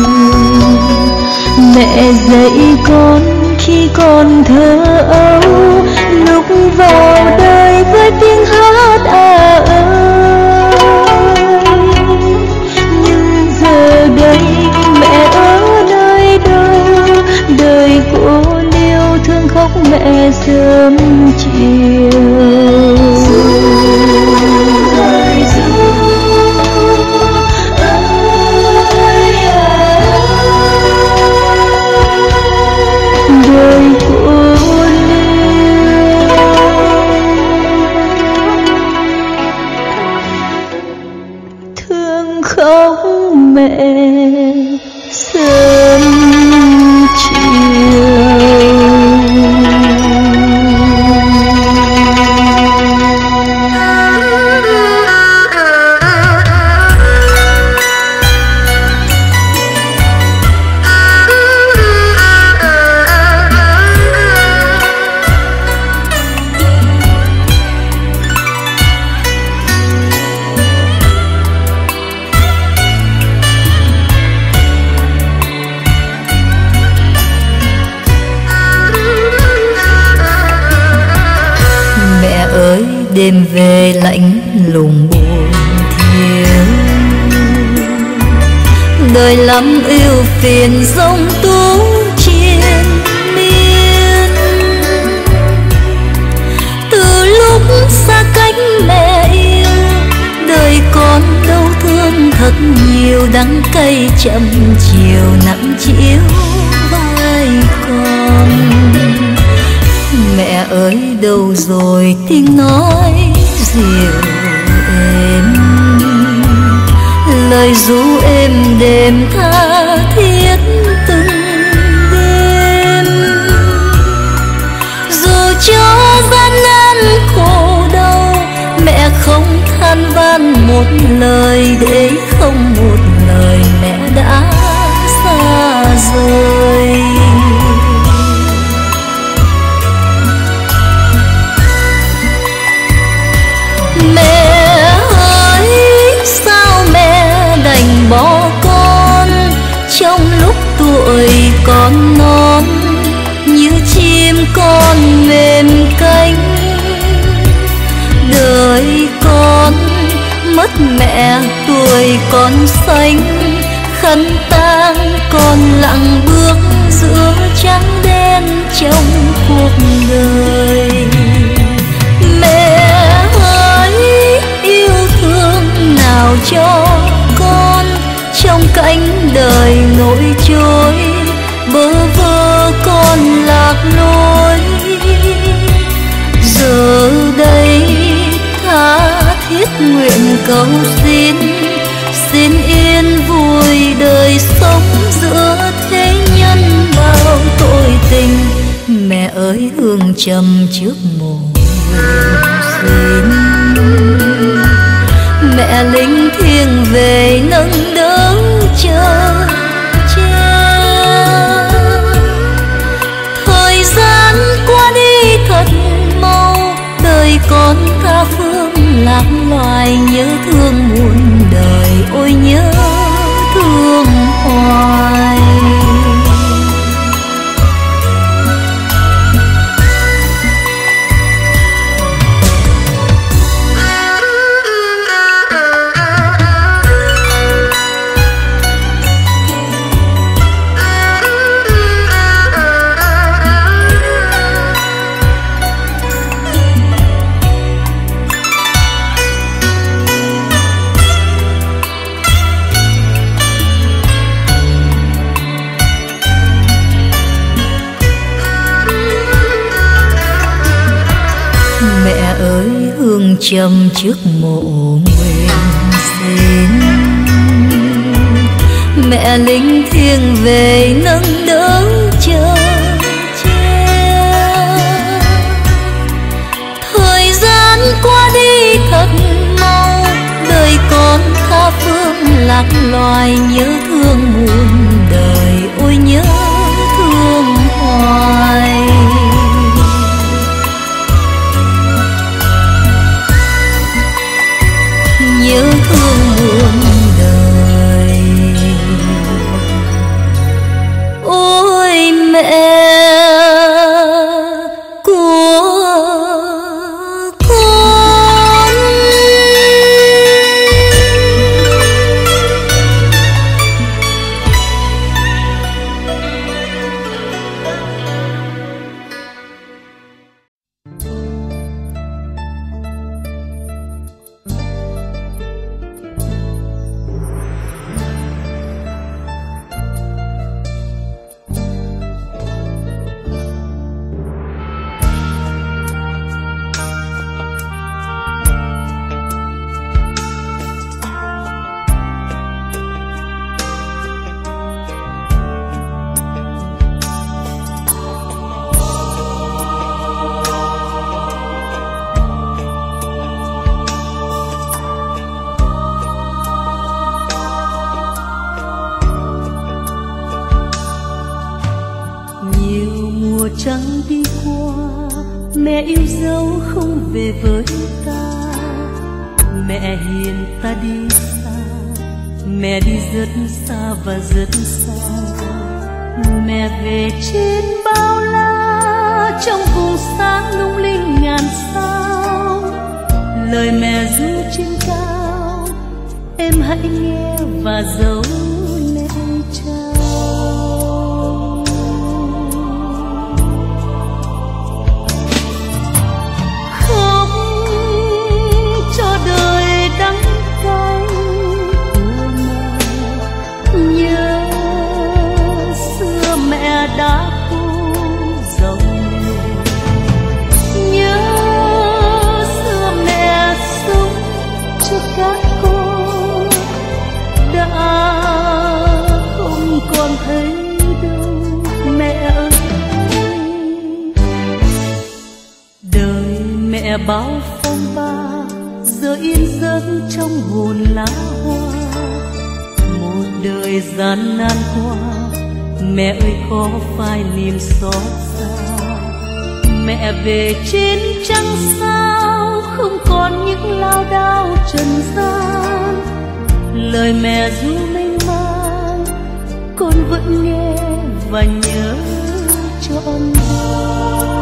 Mẹ dạy con khi con thơ ấu, lúc vào đời với tiếng hát à ơi. Nhưng giờ đây mẹ ở nơi đâu, đời cô liêu thương khóc mẹ sớm chiều. Đời cô thương khóc mẹ sớm chiều. Đêm về lạnh lùng buồn thiêu, đời lắm ưu phiền giông tố triền miên. Từ lúc xa cách mẹ yêu, đời con đau thương thật nhiều, đắng cay chậm chiều nặng chiếu vai con. Mẹ ơi đâu rồi tiếng nói dịu êm, lời ru êm đêm tha thiết từng đêm. Dù cho gian nan khổ đau, mẹ không than van một lời, để không một lời mẹ đã xa rời. Mẹ ơi sao mẹ đành bỏ con, trong lúc tuổi còn non như chim con mềm cánh. Đời con mất mẹ tuổi còn xanh, khấn tang con lặng bước giữa trắng đen trong cuộc đời. Mẹ yêu thương nào cho con trong cánh đời nổi trôi, bơ vơ con lạc lối. Giờ đây tha thiết nguyện cầu xin, xin yên vui đời sống giữa thế nhân bao tội tình. Mẹ ơi hương trầm trước mồ xin, mẹ linh thiêng về nâng đỡ chờ che. Thời gian qua đi thật mau, đời con tha phương lạc loài, nhớ thương muôn đời ôi nhớ thương hoài. Mẹ ơi hương trầm trước mộ nguyện xin, mẹ linh thiêng về nâng đỡ chờ che. Thời gian qua đi thật mau, đời con tha phương lạc loài, nhớ thương muôn đời ôi nhớ thương hoài. Nhớ thương muôn đời ôi mẹ của con. Trăng đi qua, mẹ yêu dấu không về với ta. Mẹ hiền ta đi xa, mẹ đi rất xa và rất xa. Mẹ về trên bao la, trong vùng sáng lung linh ngàn sao. Lời mẹ ru trên cao, em hãy nghe và dấu lệ trao. Đã khô dòng nhớ xưa mẹ sống cho các con, đã không còn thấy đâu mẹ ơi. Đời mẹ bao phong ba giờ yên giấc trong hồn lá hoa. Một đời gian nan qua, mẹ ơi có phải niềm xót xa. Mẹ về trên trăng sao, không còn những lao đao trần gian. Lời mẹ ru mênh mang, con vẫn nghe và nhớ trọn vẹn.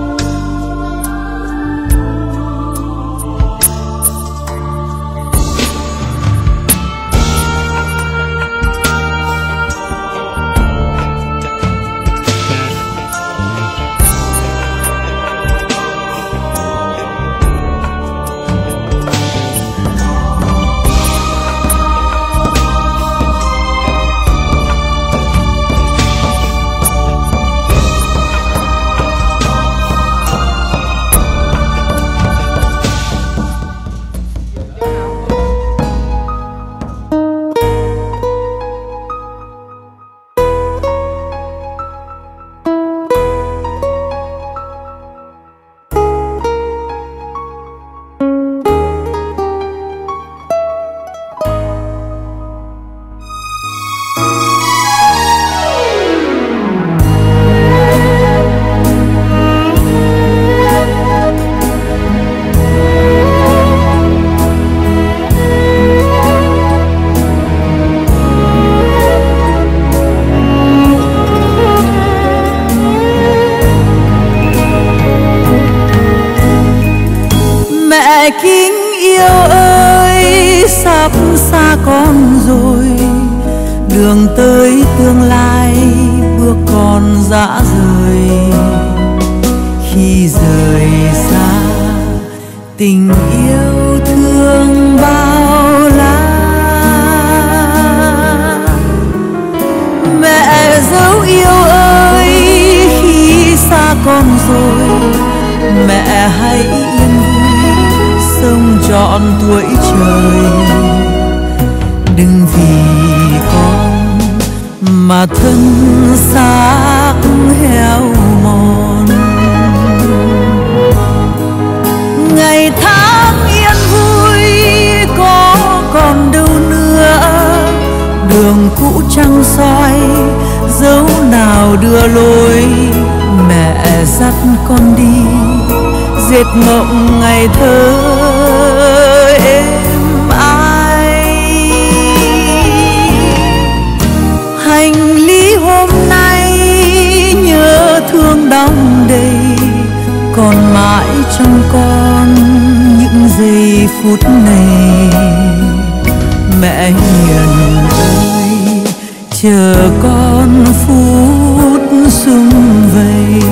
Kính yêu ơi, sắp xa con rồi, đường tới tương lai bước con dã rời. Khi rời xa tình yêu thương bao la, mẹ dấu yêu ơi, khi xa con rồi, mẹ hãy yên tuổi trời. Đừng vì con mà thân xác héo mòn. Ngày tháng yên vui có còn đâu nữa, đường cũ trăng soi dấu nào đưa lối. Mẹ dắt con đi dệt mộng ngày thơ êm ái. Hành lý hôm nay nhớ thương đong đầy, còn mãi trong con những giây phút này. Mẹ hiền ơi, chờ con phút sum vầy.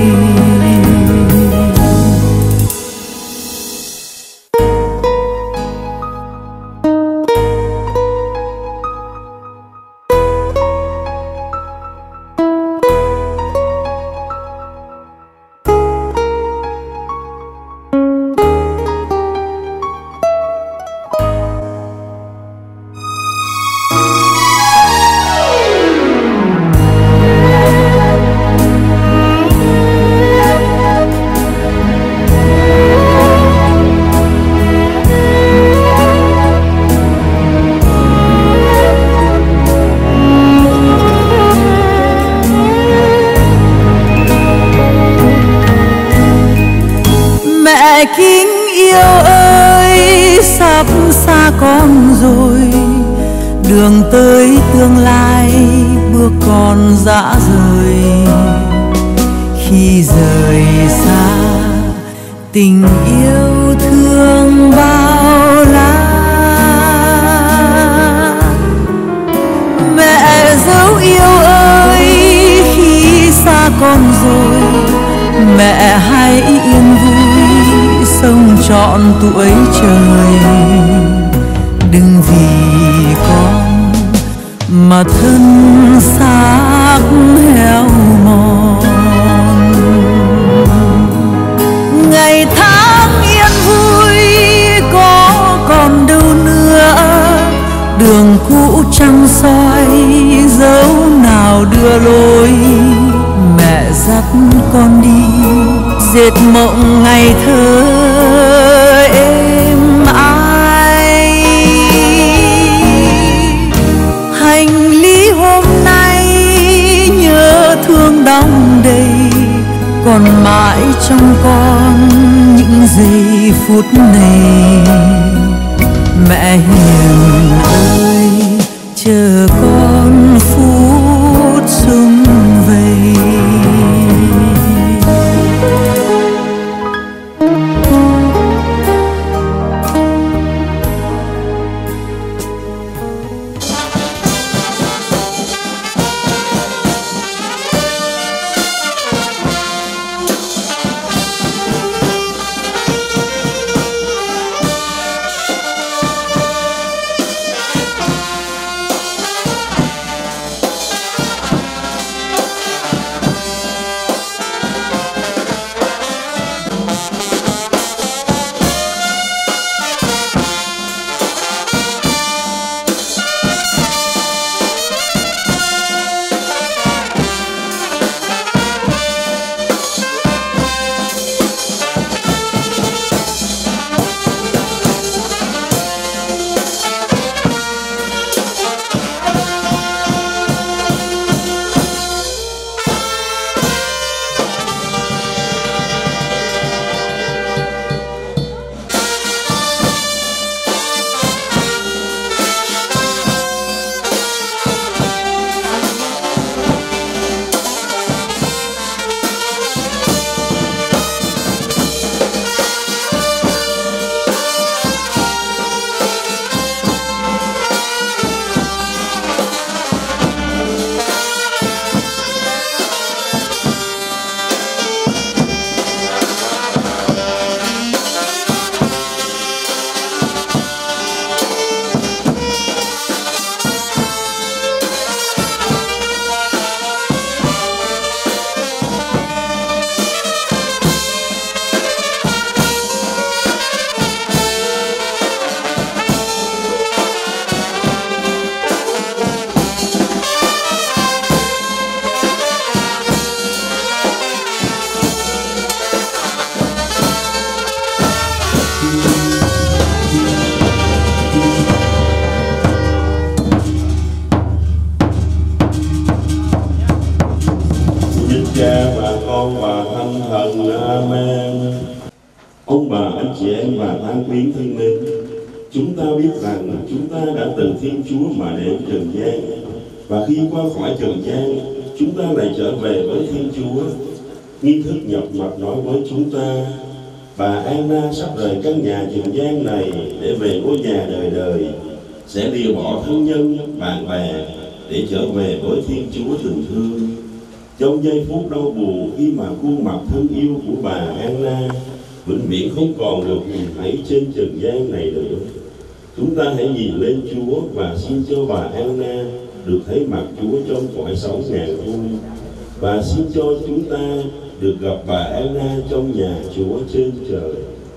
Mẹ kính yêu ơi, sắp xa con rồi, đường tới tương lai bước còn dã rời. Khi rời xa tình yêu thương bao la, mẹ dấu yêu ơi, khi xa con rồi mẹ hãy yên vui sống trọn tuổi trời. Đừng vì con mà thân xác héo mòn. Ngày tháng yên vui có còn đâu nữa, đường cũ trăng soi dấu nào đưa lối. Mẹ dắt con đi dệt mộng ngày thơ êm ái. Hành lý hôm nay nhớ thương đong đầy, còn mãi trong con những giây phút này. Mẹ hiền ơi, chờ con phút sum vầy. mà anh chị em và tang quyến thân mến, chúng ta biết rằng chúng ta đã từ Thiên Chúa mà đến trần gian, và khi qua khỏi trần gian, chúng ta lại trở về với Thiên Chúa. Nghi thức nhập mặc nói với chúng ta, bà Anna sắp rời căn nhà trần gian này để về ngôi nhà đời đời, sẽ lìa bỏ thân nhân, bạn bè để trở về với Thiên Chúa tình thương. Trong giây phút đau buồn khi mà khuôn mặt thân yêu của bà Anna vĩnh viễn không còn được nhìn thấy trên trần gian này nữa, chúng ta hãy nhìn lên Chúa và xin cho bà Anna được thấy mặt Chúa trong cõi sống ngàn vui, và xin cho chúng ta được gặp bà Anna trong nhà Chúa trên trời.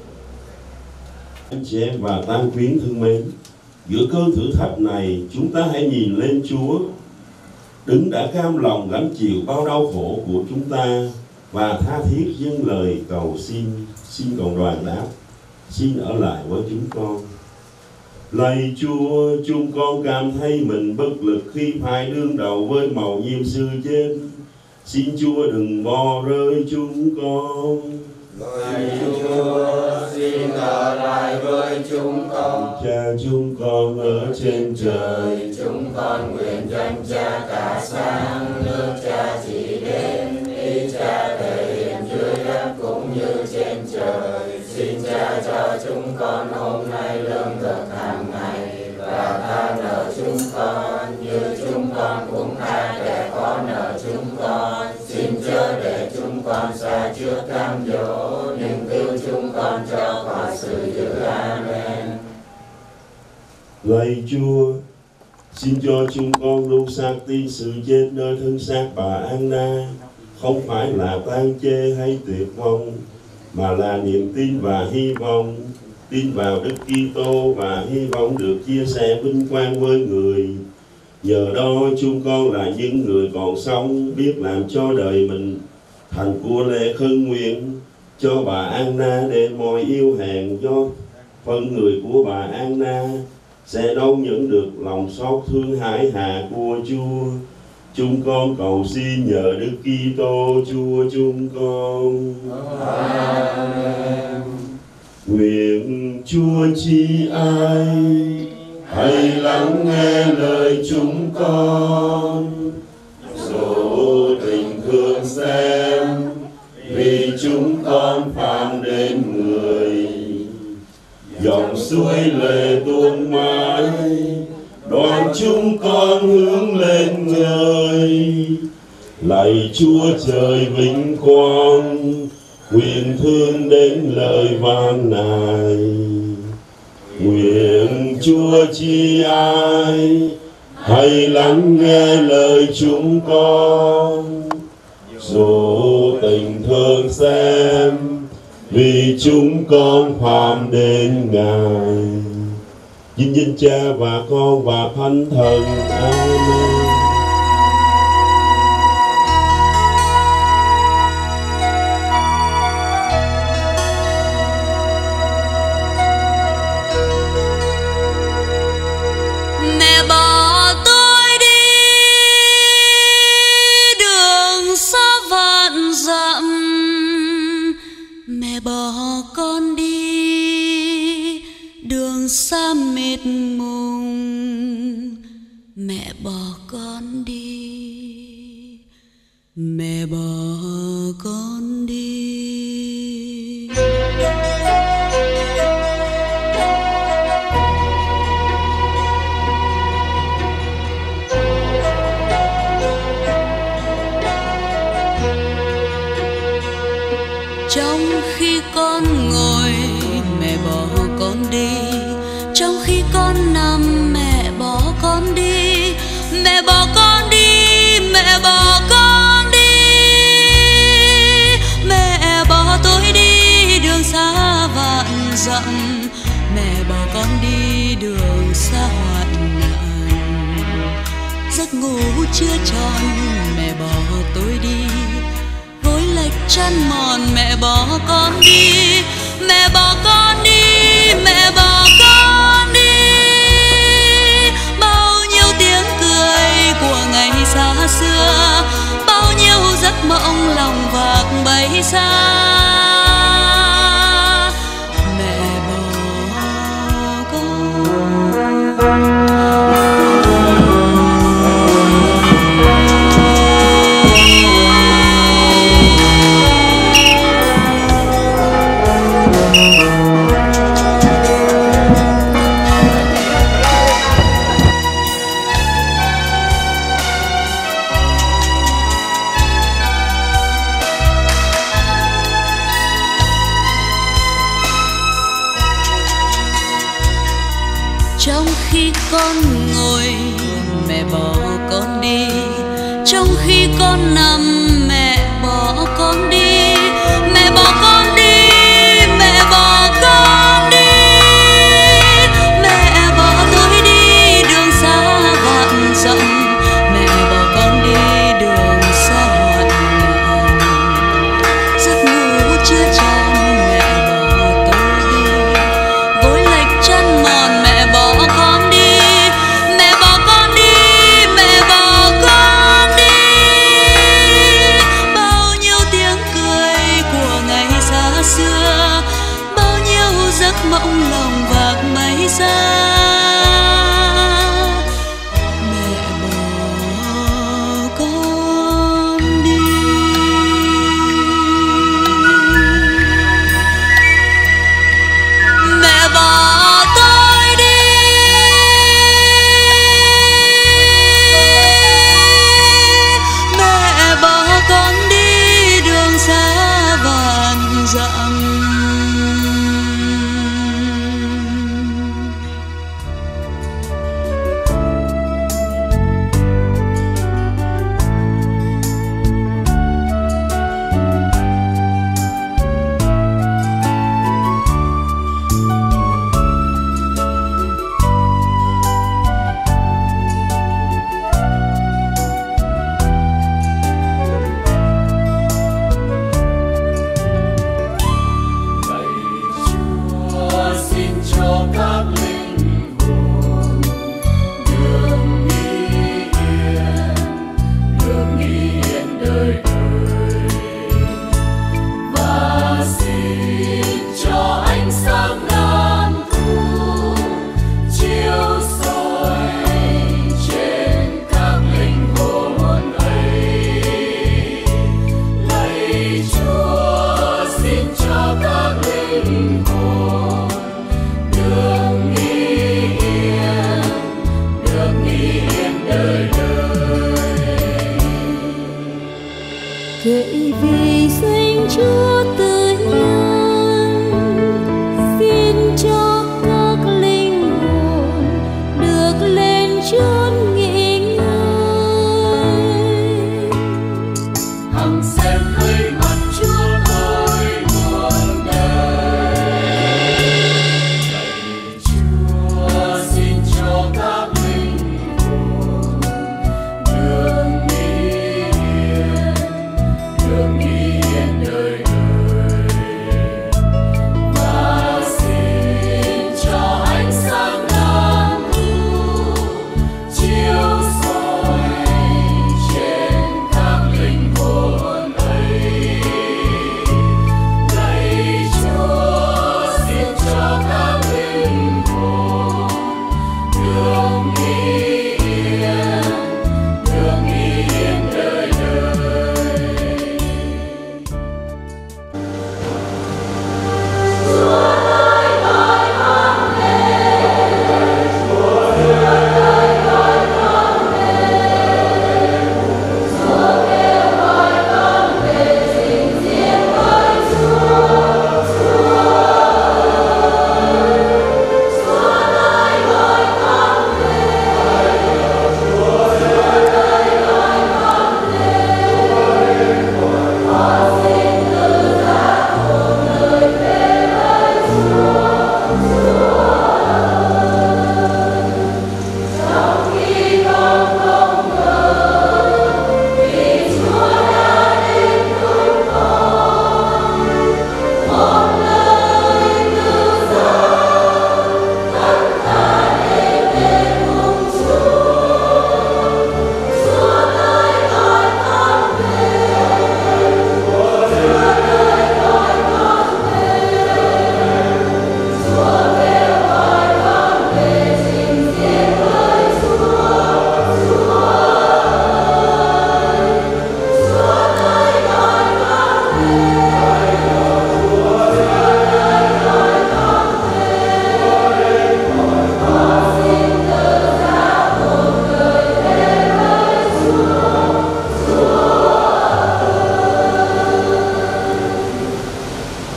Anh chị em và tang quyến thân mến, giữa cơn thử thách này, chúng ta hãy nhìn lên Chúa, đấng đã cam lòng gánh chịu bao đau khổ của chúng ta, và tha thiết dâng lời cầu xin. Xin cộng đoàn đáp: xin ở lại với chúng con. Lạy Chúa, chúng con cảm thấy mình bất lực khi phải đương đầu với mầu nhiệm sự chết. Xin Chúa đừng bỏ rơi chúng con. Lạy Chúa, xin ở lại với chúng con. Cha chúng con ở trên trời, chúng con nguyện danh Cha cả sáng, nước Cha chỉ đến, ý Cha thể hiện dưới đất cũng như trên trời. Xin Cha cho chúng con hôm nay lương thực hàng ngày, và tha nợ chúng con như chúng con cũng tha kẻ có nợ chúng con. Xin chớ để chúng con sa trước cám dỗ, nhưng cứu chúng con cho khỏi sự dữ. Amen. Lạy Chúa, xin cho chúng con luôn xác tin sự chết nơi thân xác bà Anna không phải là tang chê hay tuyệt vọng, mà là niềm tin và hy vọng. Tin vào Đức Kitô và hy vọng được chia sẻ vinh quang với người. Nhờ đó chúng con là những người còn sống biết làm cho đời mình thành của lễ khấn nguyện cho bà Anna, để mọi yêu hèn do phân người của bà Anna sẽ đón nhận được lòng xót thương hải hạ của Chúa. Chúng con cầu xin nhờ Đức Kitô Chúa chúng con. Amen. Nguyện Chúa chi ai hãy lắng nghe lời chúng con, dỗ tình thương xem vì chúng con phạm đến người. Dòng suối lệ tuôn mãi, đoàn chúng con hướng lên ngời. Lạy Chúa trời vinh quang, nguyện thương đến lời van nài. Nguyện Chúa chi ai hãy lắng nghe lời chúng con, dỗ tình thương xem vì chúng con phạm đến Ngài. Vinh danh Cha và Con và Thánh Thần. Amen. Mẹ bỏ tôi đi đường xa vạn dặm, mẹ bỏ con đi đường xa mệt mùng, mẹ bỏ con đi, mẹ bỏ con đi. Trong khi con ngồi, mẹ bỏ con đi. Trong khi con nằm, mẹ bỏ con đi. Mẹ bỏ con đi, mẹ bỏ con đi. Mẹ bỏ tôi đi đường xa vạn dặm, mẹ bỏ con đi đường xa hoạn nạn. Giấc ngủ chưa tròn, mẹ bỏ tôi đi. Gối lệch chăn mòn, mẹ bỏ con đi. Mẹ bỏ con đi, mẹ bỏ con đi. Bao nhiêu tiếng cười của ngày xa xưa, bao nhiêu giấc mộng lòng vạc bay xa. khi con ngồi mẹ bỏ con đi, trong khi con nằm mẹ bỏ con đi, mẹ bỏ con đi, mẹ bỏ con đi, mẹ bỏ tôi đi đường xa vạn dặm, mẹ bỏ con đi đường xa vạn ngàn. Giấc ngủ chưa tròn mẹ bỏ tôi đi, gối lệch chân mòn mẹ bỏ con đi, mẹ bỏ con đi, mẹ bỏ con đi. Bao nhiêu tiếng cười của ngày xa xưa, bao nhiêu giấc mộng lòng vạc mây xa. Mẹ bỏ con đi. Mẹ bỏ tôi đi. Mẹ bỏ con đi đường xa vạn dặm. Cậy vì danh Chúa tự nhiên, xin cho các linh hồn được lên chốn nghỉ ngơi. Hằng xem thấy mặt Chúa tôi muôn đời. Lạy Chúa, xin cho các linh hồn được nghỉ yên, được nghỉ yên đời đời. Và xin cho ánh sáng ngàn thu chiếu soi trên các linh hồn ấy. Lạy Chúa, xin cho các linh hồn được nghỉ yên, được nghỉ yên đời đời.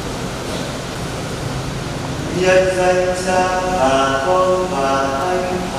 Nhân danh Cha và Con và Thánh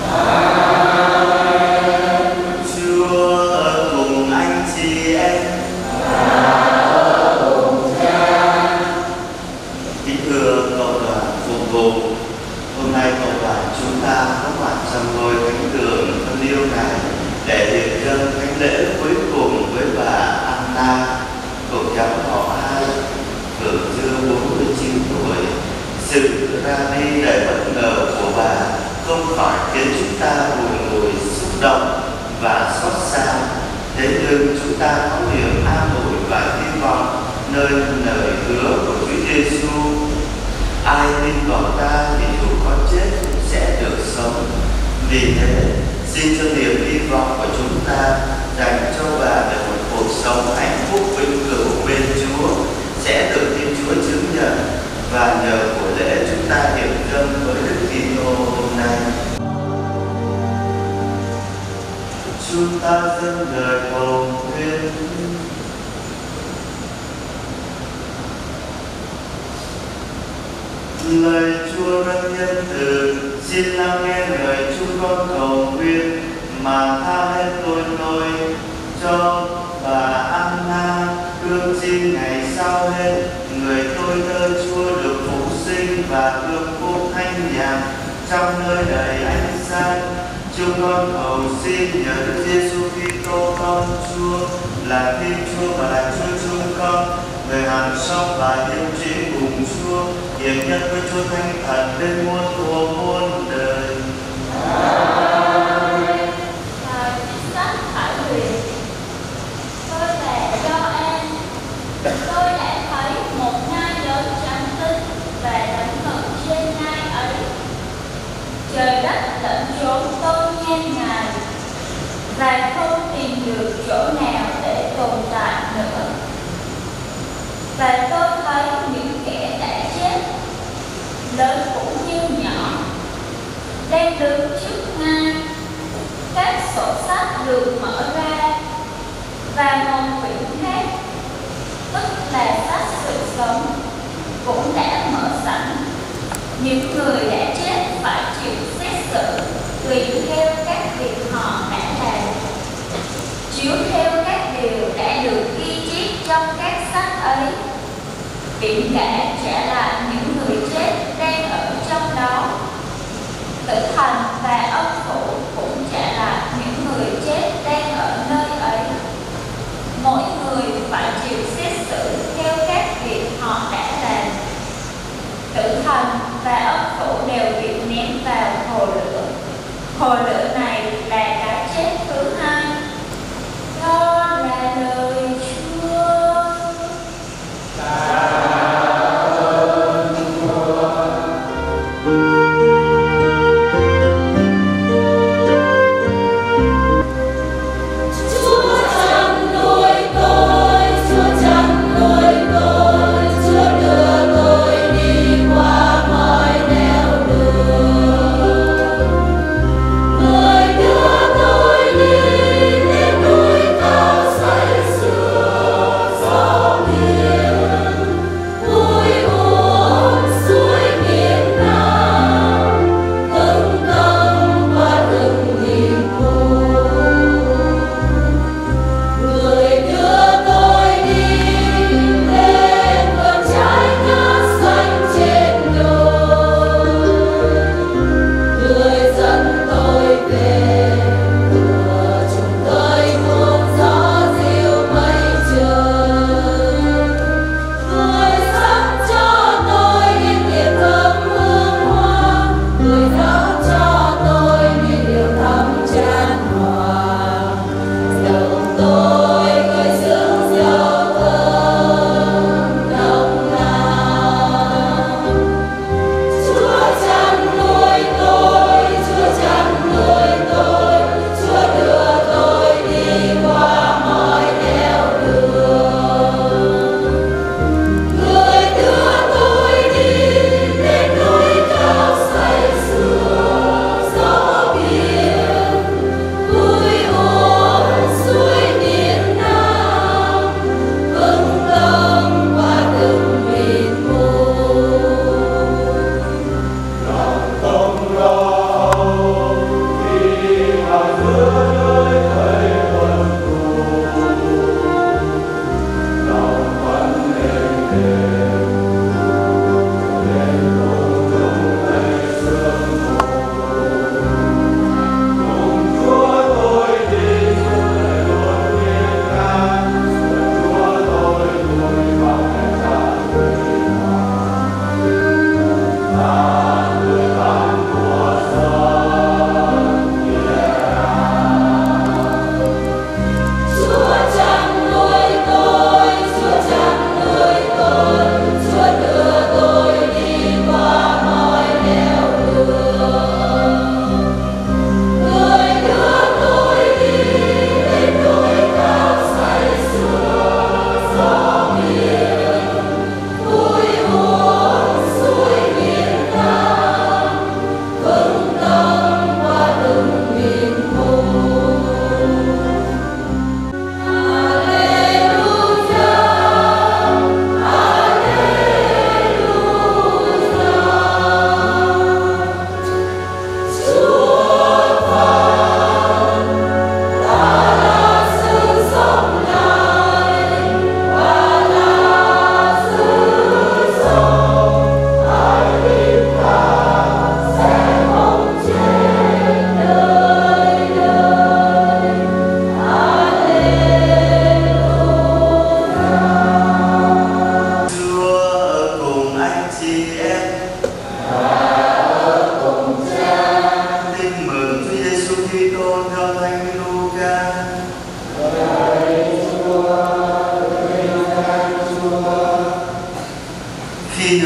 Lord.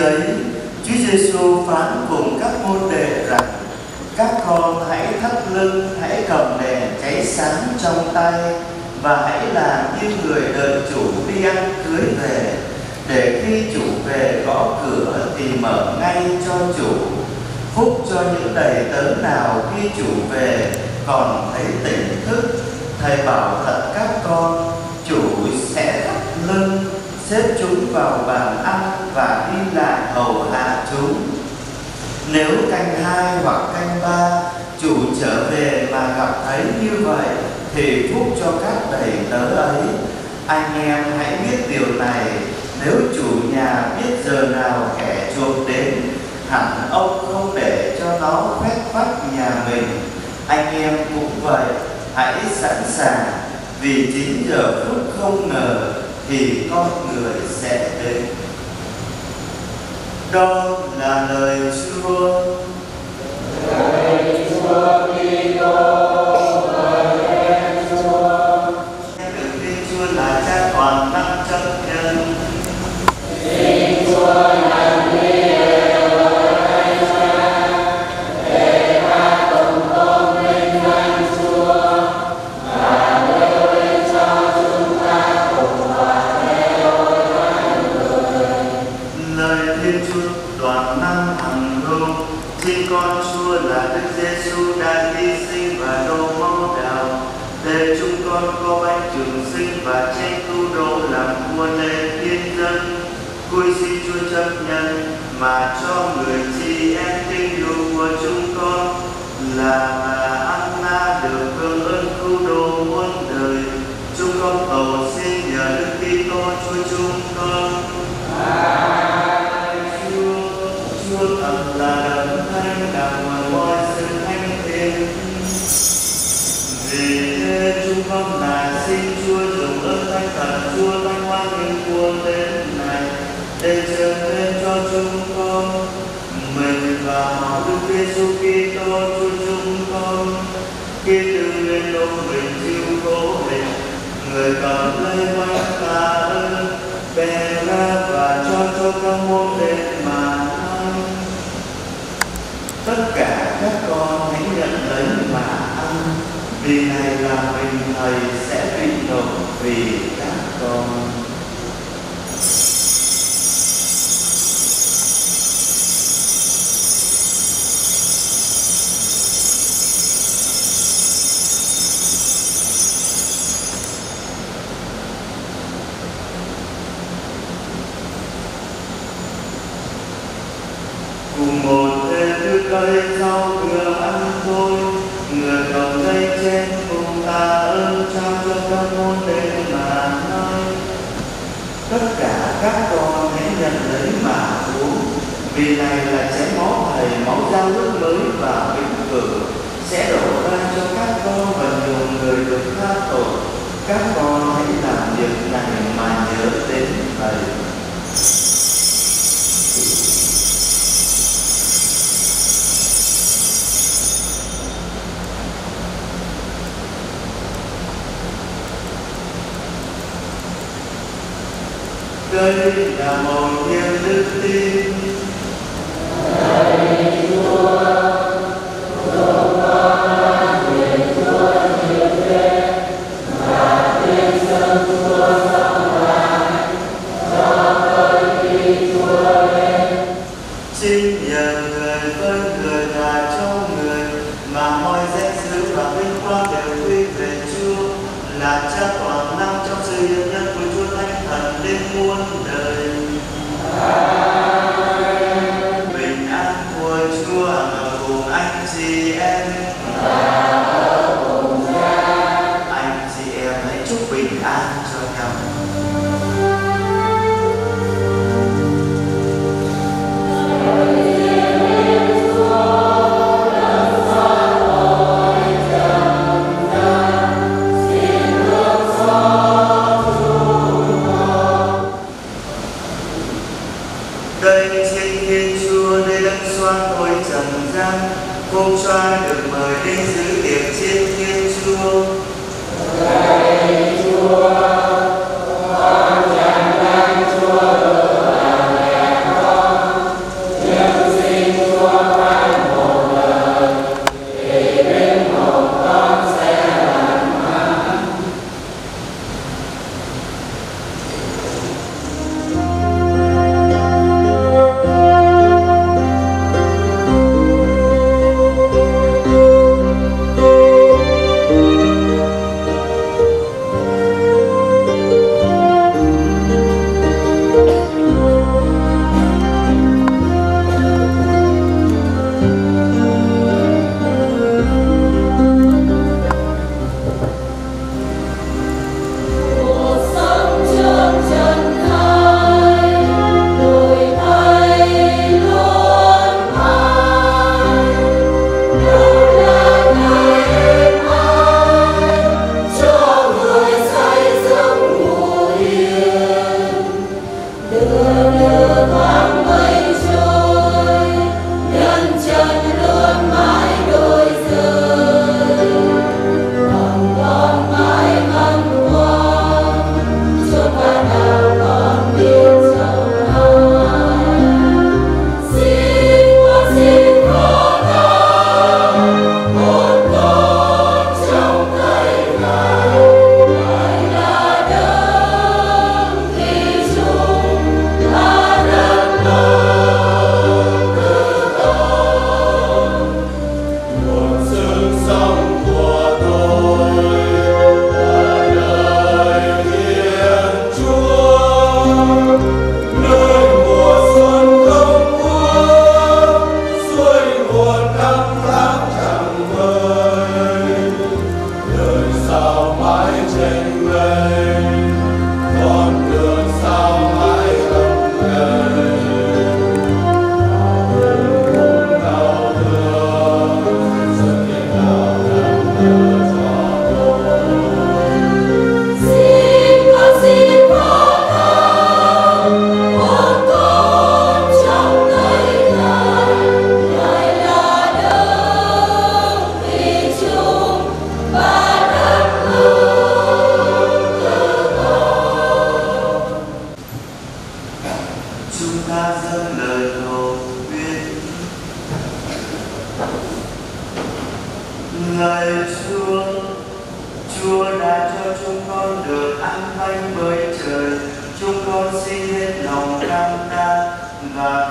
ấy, Chúa Giêsu phán cùng các môn đệ rằng: các con hãy thắt lưng, hãy cầm đèn cháy sáng trong tay và hãy làm như người đợi chủ đi ăn cưới về, để khi chủ về gõ cửa thì mở ngay cho chủ. Phúc cho những đầy tớ nào khi chủ về còn thấy tỉnh thức. Thầy bảo thật các con, chủ sẽ thắt lưng, xếp chúng vào bàn ăn và đi lại hầu hạ chúng. Nếu canh hai hoặc canh ba chủ trở về mà gặp thấy như vậy thì phúc cho các đầy tớ ấy. Anh em hãy biết điều này, nếu chủ nhà biết giờ nào kẻ chuộc đến, hẳn ông không để cho nó khoét vắt nhà mình. Anh em cũng vậy, hãy sẵn sàng, vì chính giờ phút không ngờ thì con người sẽ đến. Đó là lời Chúa. Lời Chúa Kitô, lời khen Chúa. Được tin Chúa là Cha toàn năng chấp nhân. Xin Chúa làm đi đều ở đây Cha, để ta cùng tôn vinh danh Chúa và kêu lên cho chúng ta cùng hòa theo Thánh người. Lời Thiên Chúa toàn năng hằng hùng, chính con Chúa là Đức Giêsu đã hy sinh và đổ máu đào, để chúng con có bánh trường sinh và tranh tu đổ làm vua lên thiên dân. Cúi xin Chúa chấp nhận mà cho người chị em tin yêu của chúng con là bà Anna được hưởng ơn cứu độ muôn đời. Chúng con cầu xin nhờ Đức Kitô Chúa chúng con. Chúa, Chúa thật là đấng thánh đạo nguồn mọi sự thánh thiện. Vì thế chúng con là xin Chúa dùng ơn thánh thần Chúa thánh hóa những vua đến này để trở nên cho chúng con mình và họ Đức Giêsu Kitô Chúa chúng con. Khi từ lên đâu mình chịu khổ hình, người cầm lấy bánh tạ ơn, bè ra và cho cho các môn đệ mà ăn. Tất cả các con hãy nhận lấy mà ăn, vì này là mình Thầy sẽ bị nộp vì các con. Cùng một thêm thứ cây rau vừa ăn thôi, người cầm dây trên cùng tạ ơn trao cho các môn đệ mà nói: tất cả các con hãy nhận lấy mà uống, vì này là chén máu Thầy, máu giao ước mới và vĩnh cửu, sẽ đổ ra cho các con và nhiều người được tha tội. Các con hãy làm việc này mà nhớ đến Thầy. Đây là mầu nhiệm đức tin. Lạy Chúa, chúng con nguyện Chúa chịu chết và tin dân Chúa sống lại cho tới khi Chúa đến. Xin nhờ người với người và trong người mà mọi danh dự và vinh quang đều quy về Chúa, là Cha toàn năng trong sự hiện nhân của Chúa Thánh Thần đến muôn đời. Bình an của Chúa ở cùng anh chị em. Anh chị em hãy chúc bình an cho nhau. Cô Choa được mời đến dự tiệc trên Thiên Chúa. Lạy Chúa, con tràn lan Chúa được làm mẹ con,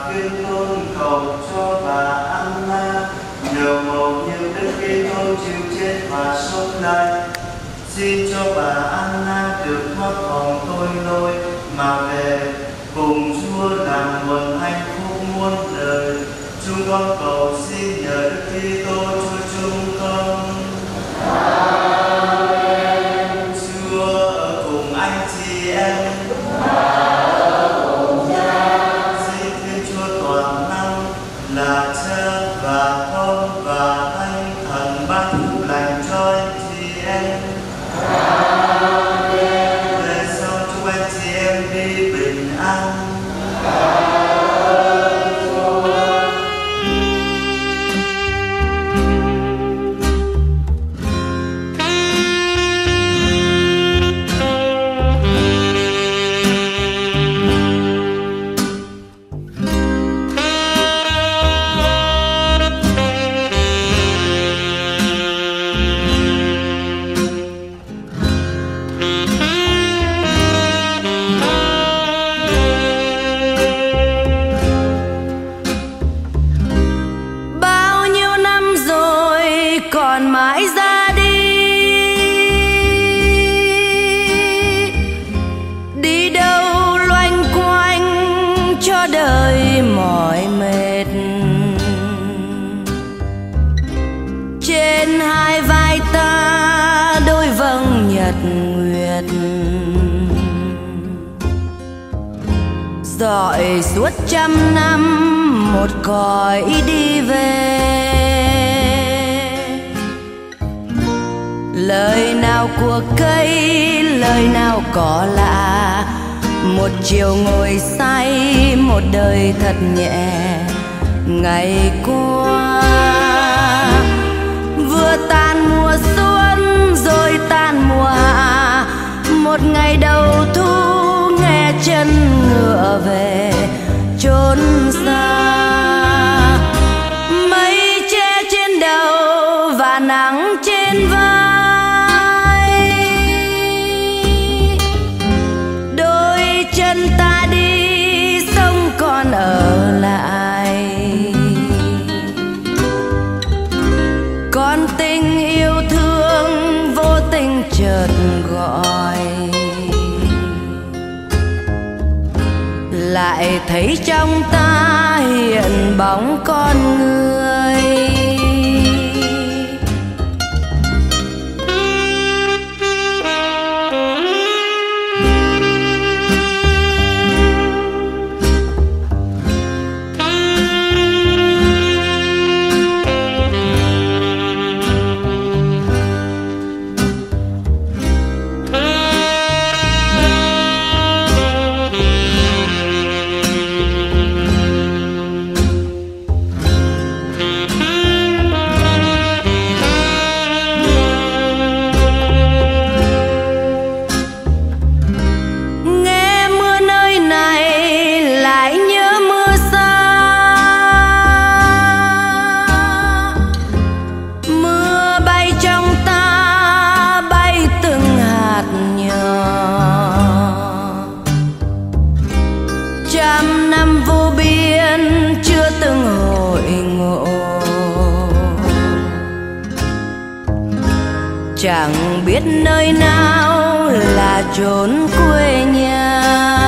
và khiêm tôn cầu cho bà Anna nhờ mầu nhiệm Đức Kitô chịu chết và sống lại. Xin cho bà Anna được thoát khỏi tội lỗi mà về cùng Chúa làm nguồn hạnh phúc muôn đời. Chúng con cầu xin nhờ Đức Kitô Chúa chúng con. Amen. Chúa ở cùng anh chị em. Xin Thiên Chúa toàn năng là Cha và Con và Thánh Thần ban phúc lành cho anh chị em. Amen. Về sau chúc anh chị em đi bình an. Dọi suốt trăm năm một cõi đi về, lời nào của cây, lời nào có lạ. Một chiều ngồi say, một đời thật nhẹ. Ngày qua vừa tan mùa xuân rồi tan mùa hạ. Một ngày đầu thu nghe chân ngựa về chốn xa. Mây che trên đầu và nắng trên vai. Đôi chân ta đi sông còn ở lại. Con tình yêu thương vô tình chợt gọi. Lại thấy trong ta hiện bóng con người. Chẳng biết nơi nào là chốn quê nhà.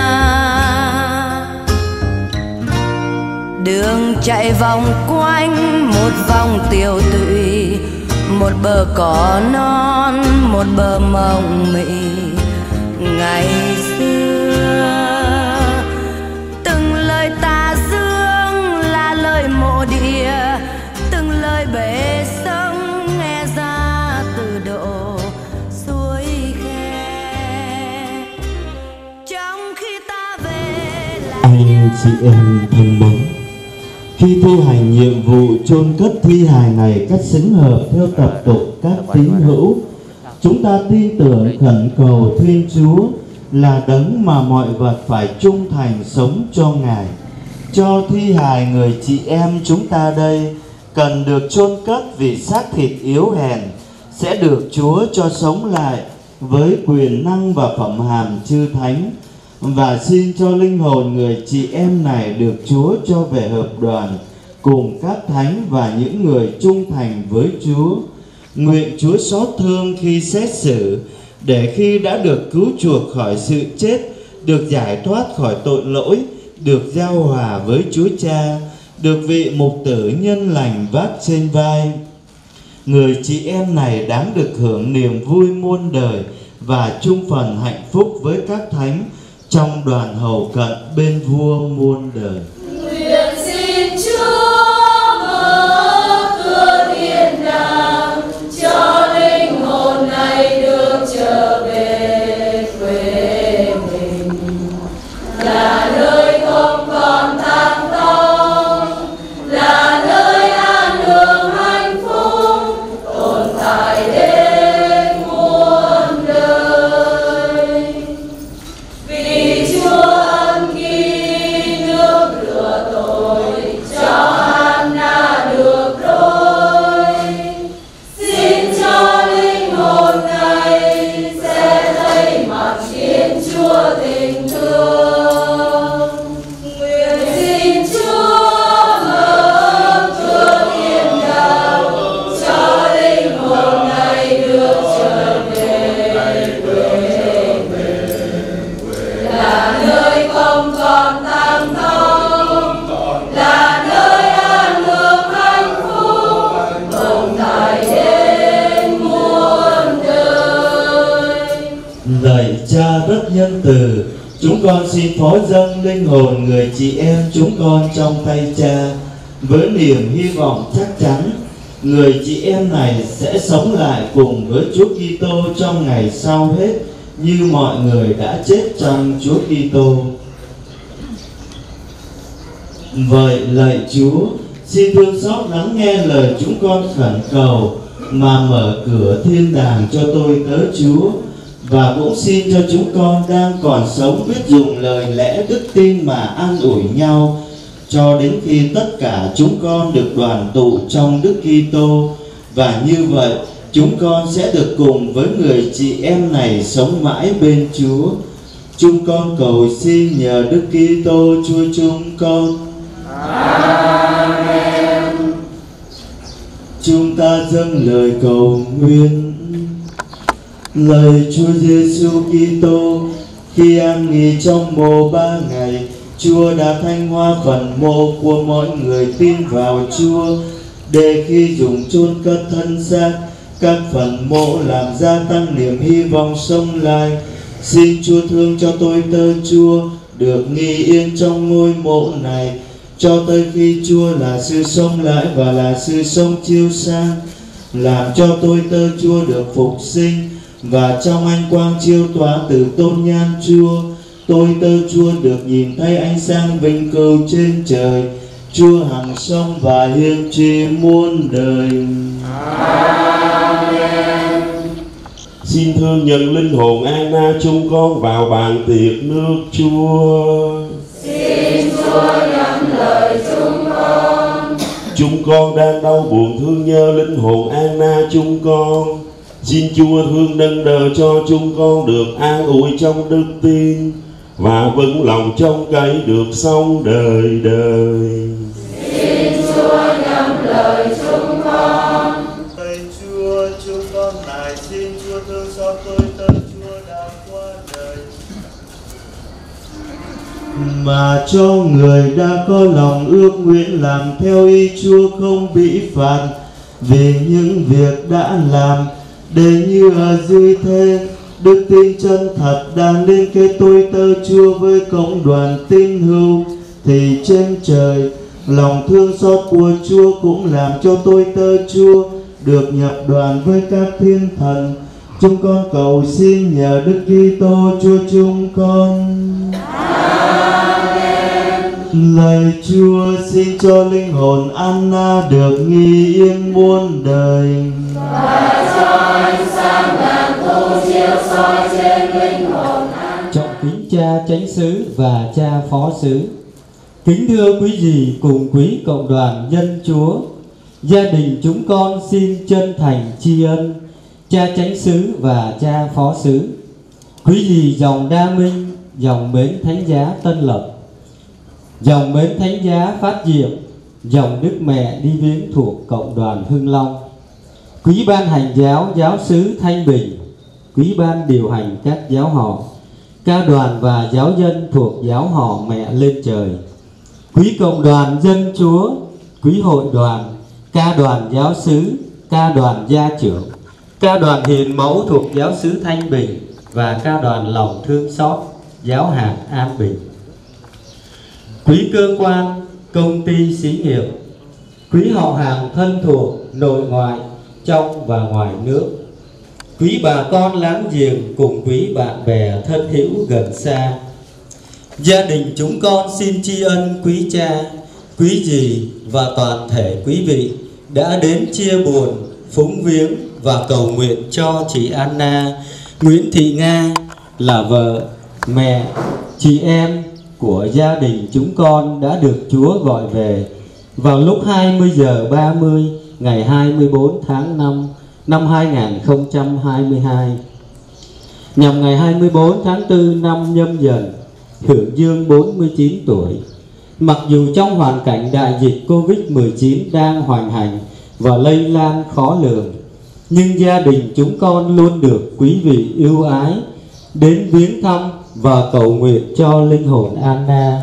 Đường chạy vòng quanh một vòng tiêu tụy. Một bờ cỏ non, một bờ mộng mị. Ngày xưa từng lời tà dương là lời mộ địa. Từng lời bể sông nghe ra từ độ suối khe. Trong khi ta về lại anh chị em thân mến, khi thi hành nhiệm vụ chôn cất thi hài này cách xứng hợp theo tập tục các tín hữu, chúng ta tin tưởng khẩn cầu Thiên Chúa là đấng mà mọi vật phải trung thành sống cho Ngài. Cho thi hài người chị em chúng ta đây cần được chôn cất vì xác thịt yếu hèn sẽ được Chúa cho sống lại với quyền năng và phẩm hàm chư thánh, và xin cho linh hồn người chị em này được Chúa cho về hợp đoàn cùng các thánh và những người trung thành với Chúa. Nguyện Chúa xót thương khi xét xử, để khi đã được cứu chuộc khỏi sự chết, được giải thoát khỏi tội lỗi, được giao hòa với Chúa Cha, được vị mục tử nhân lành vác trên vai. Người chị em này đáng được hưởng niềm vui muôn đời và chung phần hạnh phúc với các thánh trong đoàn hầu cận bên vua muôn đời. Nguyện xin Chúa mở cửa thiên đàng cho linh hồn này được trở về quê mình, là nơi không còn tang tông, là nơi an hưởng hạnh phúc tồn tại đến muôn đời. Vì Chúa ân ghi nước rửa tội cho Anna được đôi, xin cho linh hồn này sẽ thấy mặt Thiên Chúa tình thương. Nguyện xin Chúa mở cửa thiên đàng cho linh hồn này được trở về quê mình, là nơi không còn tang tông, là nơi an hưởng hạnh phúc tồn tại đến muôn đời. Lạy Cha rất nhân từ, chúng con xin phó dâng linh hồn người chị em chúng con trong tay Cha, với niềm hy vọng chắc chắn người chị em này sẽ sống lại cùng với Chúa Kitô trong ngày sau hết, như mọi người đã chết trong Chúa Kitô. Vậy lạy Chúa, xin thương xót lắng nghe lời chúng con khẩn cầu, mà mở cửa thiên đàng cho tôi tớ Chúa, và cũng xin cho chúng con đang còn sống biết dùng lời lẽ đức tin mà an ủi nhau, cho đến khi tất cả chúng con được đoàn tụ trong Đức Kitô, và như vậy chúng con sẽ được cùng với người chị em này sống mãi bên Chúa. Chúng con cầu xin nhờ Đức Kitô Chúa chúng con. Amen. Chúng ta dâng lời cầu nguyện. Lạy Chúa Giêsu Kitô, khi an nghỉ trong mộ ba ngày, Chúa đã thanh hoa phần mộ của mọi người tin vào Chúa, để khi dùng chôn cất thân xác, các phần mộ làm gia tăng niềm hy vọng sống lại. Xin Chúa thương cho tôi tớ Chúa được nghỉ yên trong ngôi mộ này, cho tới khi Chúa là sự sống lại và là sự sống chiếu sáng, làm cho tôi tớ Chúa được phục sinh, và trong ánh quang chiếu tỏa từ tôn nhan Chúa, tôi tớ Chúa được nhìn thấy ánh sáng vinh cửu trên trời. Chúa hằng sống và hiên tri muôn đời. Amen. Xin thương nhận linh hồn Anna chúng con vào bàn tiệc nước Chúa. Xin Chúa nhắm lời chúng con. Chúng con đang đau buồn thương nhớ linh hồn Anna chúng con. Xin Chúa thương nâng đỡ cho chúng con được an ủi trong đức tin, và vững lòng trong cái được sống đời đời. Xin Chúa nhắm lời chúng con. Lạy Chúa, chúng con này xin Chúa thương xót tôi tớ Chúa đã qua đời, mà cho người đã có lòng ước nguyện làm theo ý Chúa không bị phạt vì những việc đã làm, để như ở dưới thế đức tin chân thật đang liên kết tôi tớ Chúa với cộng đoàn tín hữu, thì trên trời lòng thương xót của Chúa cũng làm cho tôi tớ Chúa được nhập đoàn với các thiên thần. Chúng con cầu xin nhờ Đức Kitô Chúa chúng con. Amen. Lạy Chúa, xin cho linh hồn Anna được nghỉ yên muôn đời, và cho ánh sáng ngàn thu chiếu soi trên linh hồn Anna. Trọng kính cha chánh xứ và cha phó xứ, kính thưa quý vị cùng quý cộng đoàn nhân Chúa, gia đình chúng con xin chân thành tri ân cha chánh xứ và cha phó xứ, quý vị dòng Đa Minh, dòng Mến Thánh Giá Tân Lập, dòng Mến Thánh Giá Phát Diệm, dòng Đức Mẹ đi viếng thuộc Cộng đoàn Hưng Long, quý ban hành giáo giáo xứ Thanh Bình, quý ban điều hành các giáo họ, ca đoàn và giáo dân thuộc giáo họ Mẹ Lên Trời, quý cộng đoàn dân Chúa, quý hội đoàn, ca đoàn giáo xứ, ca đoàn gia trưởng, ca đoàn hiền mẫu thuộc giáo xứ Thanh Bình và ca đoàn lòng thương xót giáo hạt An Bình, quý cơ quan, công ty xí nghiệp, quý họ hàng thân thuộc nội ngoại trong và ngoài nước, quý bà con láng giềng cùng quý bạn bè thân hữu gần xa. Gia đình chúng con xin tri ân quý cha, quý dì và toàn thể quý vị đã đến chia buồn, phúng viếng và cầu nguyện cho chị Anna Nguyễn Thị Nga là vợ, mẹ, chị em của gia đình chúng con đã được Chúa gọi về vào lúc hai mươi giờ ba mươi ngày hai mươi tư tháng năm năm hai nghìn không trăm hai mươi hai, nhằm ngày hai mươi tư tháng tư năm Nhâm Dần, hưởng dương bốn mươi chín tuổi. Mặc dù trong hoàn cảnh đại dịch Covid mười chín đang hoành hành và lây lan khó lường, nhưng gia đình chúng con luôn được quý vị ưu ái đến viếng thăm và cầu nguyện cho linh hồn Anna.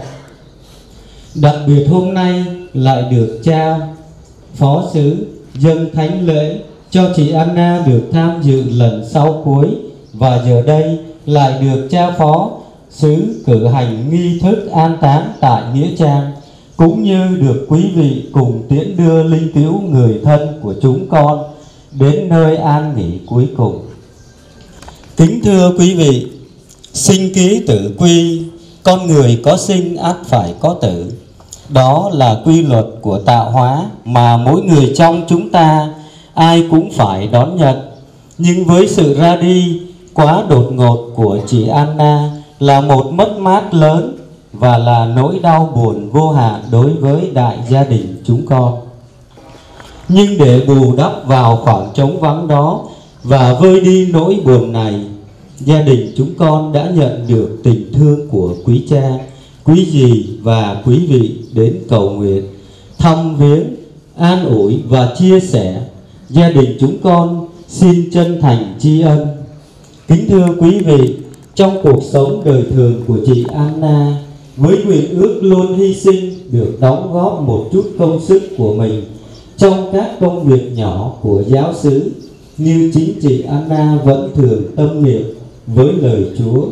Đặc biệt hôm nay lại được cha phó xứ dâng thánh lễ cho chị Anna được tham dự lần sau cuối, và giờ đây lại được cha phó xứ cử hành nghi thức an táng tại nghĩa trang, cũng như được quý vị cùng tiễn đưa linh cữu người thân của chúng con đến nơi an nghỉ cuối cùng. Kính thưa quý vị, sinh ký tử quy, con người có sinh ắt phải có tử. Đó là quy luật của tạo hóa mà mỗi người trong chúng ta ai cũng phải đón nhận. Nhưng với sự ra đi quá đột ngột của chị Anna là một mất mát lớn và là nỗi đau buồn vô hạn đối với đại gia đình chúng con. Nhưng để bù đắp vào khoảng trống vắng đó và vơi đi nỗi buồn này, gia đình chúng con đã nhận được tình thương của quý cha, quý dì và quý vị đến cầu nguyện, thăm viếng, an ủi và chia sẻ. Gia đình chúng con xin chân thành tri ân. Kính thưa quý vị, trong cuộc sống đời thường của chị Anna, với nguyện ước luôn hy sinh được đóng góp một chút công sức của mình trong các công việc nhỏ của giáo xứ, như chính chị Anna vẫn thường tâm niệm với lời Chúa.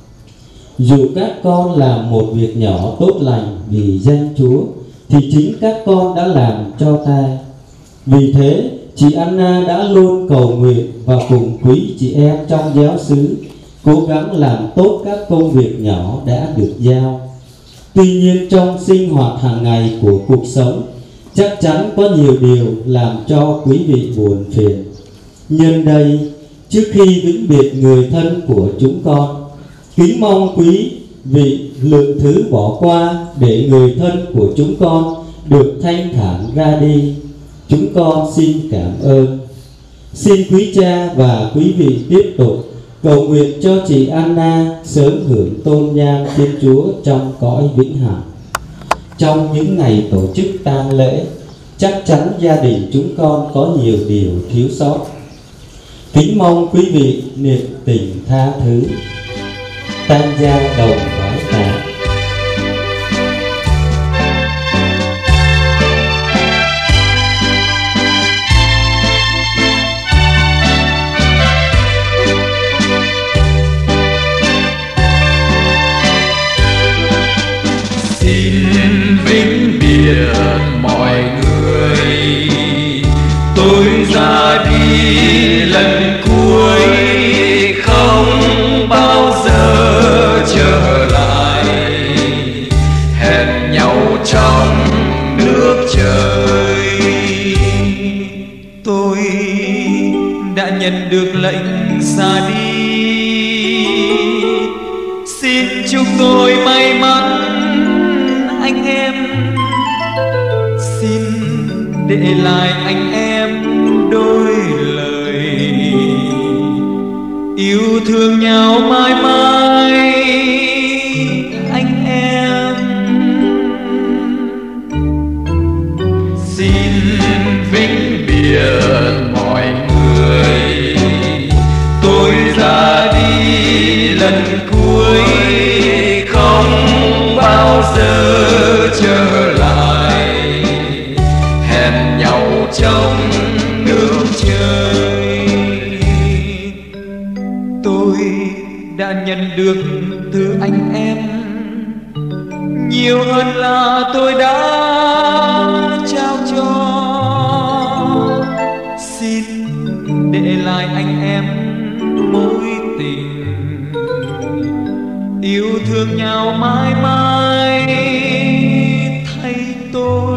Dù các con làm một việc nhỏ tốt lành vì danh Chúa, thì chính các con đã làm cho ta. Vì thế, chị Anna đã luôn cầu nguyện và cùng quý chị em trong giáo xứ cố gắng làm tốt các công việc nhỏ đã được giao. Tuy nhiên, trong sinh hoạt hàng ngày của cuộc sống, chắc chắn có nhiều điều làm cho quý vị buồn phiền. Nhân đây, trước khi vĩnh biệt người thân của chúng con, kính mong quý vị lượng thứ bỏ qua để người thân của chúng con được thanh thản ra đi. Chúng con xin cảm ơn. Xin quý cha và quý vị tiếp tục cầu nguyện cho chị Anna sớm hưởng tôn nhang Thiên Chúa trong cõi vĩnh hằng. Trong những ngày tổ chức tang lễ, chắc chắn gia đình chúng con có nhiều điều thiếu sót. Kính mong quý vị nhiệt tình tha thứ. Tam gia đồng bái tạ. Xin vĩnh biệt mọi người, tôi ra đi lần cuối, không bao giờ trở lại. Hẹn nhau trong nước trời. Tôi đã nhận được lệnh ra đi. Xin chúc tôi may mắn anh em. Xin để lại anh em đôi lời yêu thương nhau mãi mãi. vĩnh biệt mọi người, tôi ra đi lần cuối không bao giờ trở lại, hẹn nhau trong nước trời. Tôi đã nhận được từ anh em nhiều hơn là tôi đã trao cho. Xin để lại anh em mối tình yêu thương nhau mãi mãi thay tôi.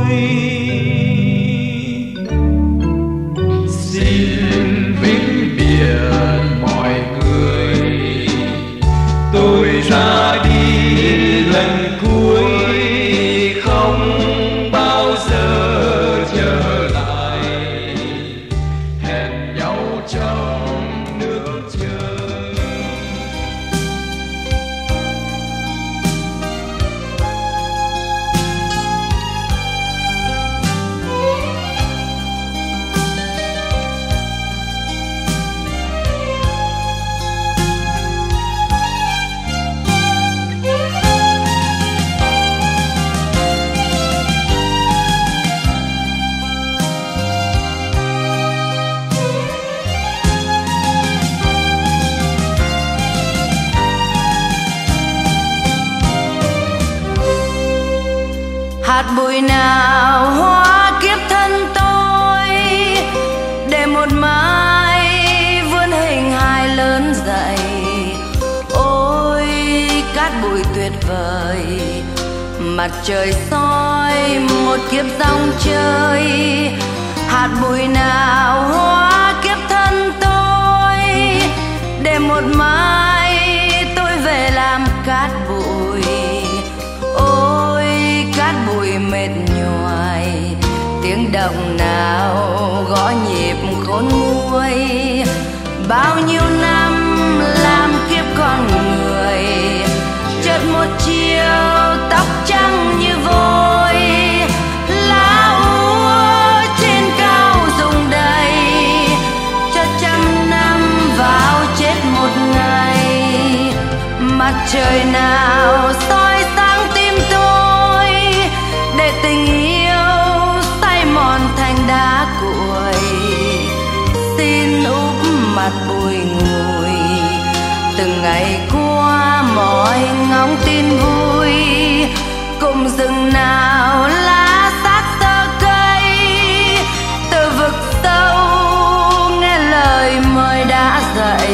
Xin vĩnh biệt mọi người, tôi ra đi lần cuối không bao giờ trở lại, hẹn nhau trong nước trời. Hạt bụi nào hóa kiếp thân tôi, để một mai vươn hình hài lớn dậy. Ôi cát bụi tuyệt vời, mặt trời soi một kiếp dòng chơi. Hạt bụi nào hóa kiếp thân tôi, để một mai tôi về làm cát bụi. Ôi cát bụi mệt nhoài, tiếng động nào gõ nhịp khôn nguôi. Bao nhiêu năm làm kiếp con người, chợt một chiều tóc trắng như vôi. Lá úa trên cao rụng đầy, cho trăm năm vào chết một ngày. Mặt trời nào soi sáng tim tôi, để tình yêu say mòn thành đá cuội. Xin úp mặt bụi ngùi, từng ngày qua mọi ngóng tin vui. Cùng rừng nào lá sát tơ cây, từ vực sâu nghe lời mời đã dậy.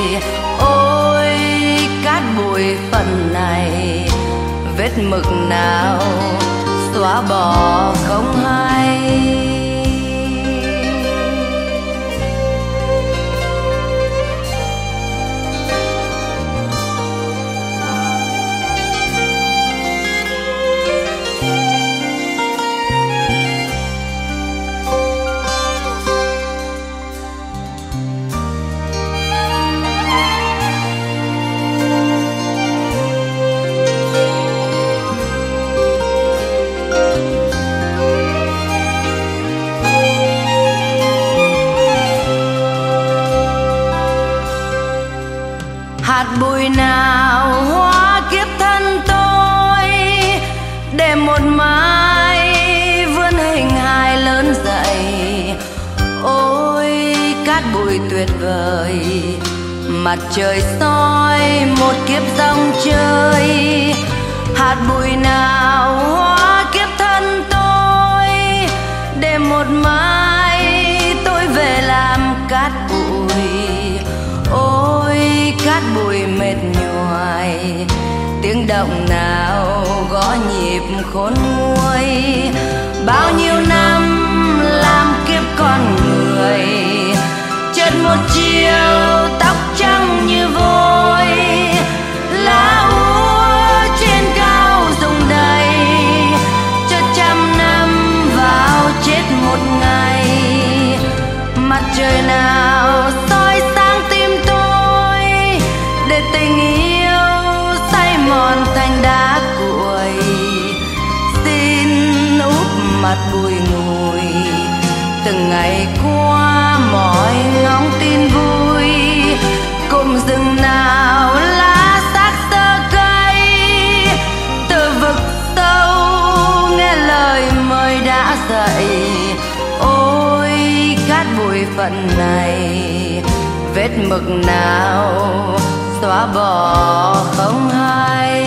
Ôi cát bụi phần này, vết mực nào xóa bỏ không hay. Hạt bụi nào hóa kiếp thân tôi, để một mai vươn hình hài lớn dậy. Ôi cát bụi tuyệt vời, mặt trời soi một kiếp dòng chơi. Hạt bụi nào hóa kiếp thân tôi, để một mai tôi về làm cát bụi. Ôi cát bụi mệt nhoài, tiếng động nào gõ nhịp khôn nguôi. Bao nhiêu năm làm kiếp con người, chợt một chiều tóc trắng như vôi. Lá úa trên cao rụng đầy, cho trăm năm vào chết một ngày. Mặt trời nào soi sáng tim tôi, để tình yêu say mòn thành đá cuội. Xin úp mặt bụi ngùi, từng ngày qua mọi ngóng tin vui, cùng rừng nào lá xác tơ cây, từ vực sâu nghe lời mời đã dậy. Ôi cát bụi phận này, vết mực nào xóa bỏ không hay.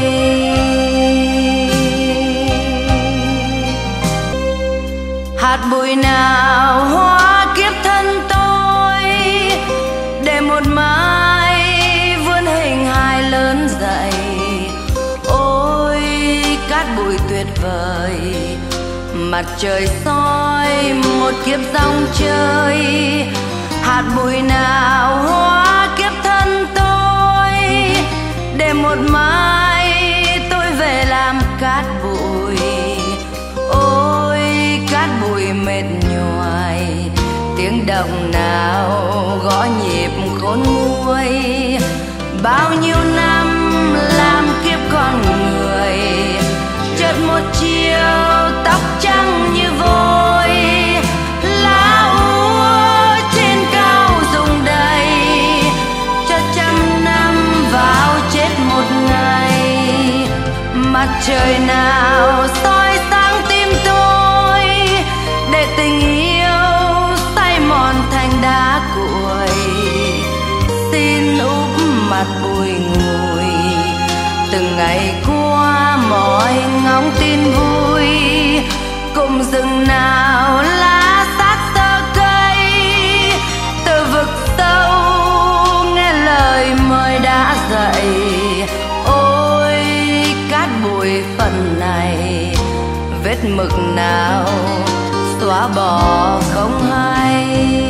Hạt bụi nào hóa kiếp thân tôi, để một mai vươn hình hài lớn dậy. Ôi cát bụi tuyệt vời, mặt trời soi một kiếp dòng chơi. Hạt bụi nào hóa kiếp thân tôi, để một mai tôi về làm cát bụi. Ôi cát bụi mệt nhoài, tiếng động nào gõ nhịp khôn nguôi. Bao nhiêu năm làm kiếp con người, chợt một chiều tóc trắng như vôi. Lá úa trên cao rụng đầy, cho trăm năm vào chết một ngày. Mặt trời nào soi sáng tim tôi, để tình yêu say mòn thành đá cuội. Xin úp mặt bụi ngùi, từng ngày qua mọi ngóng tin vui, cùng rừng nào lá xác tơ cây, từ vực sâu nghe lời mời đã dậy. Ôi cát bụi phần này, vết mực nào xóa bỏ không hay.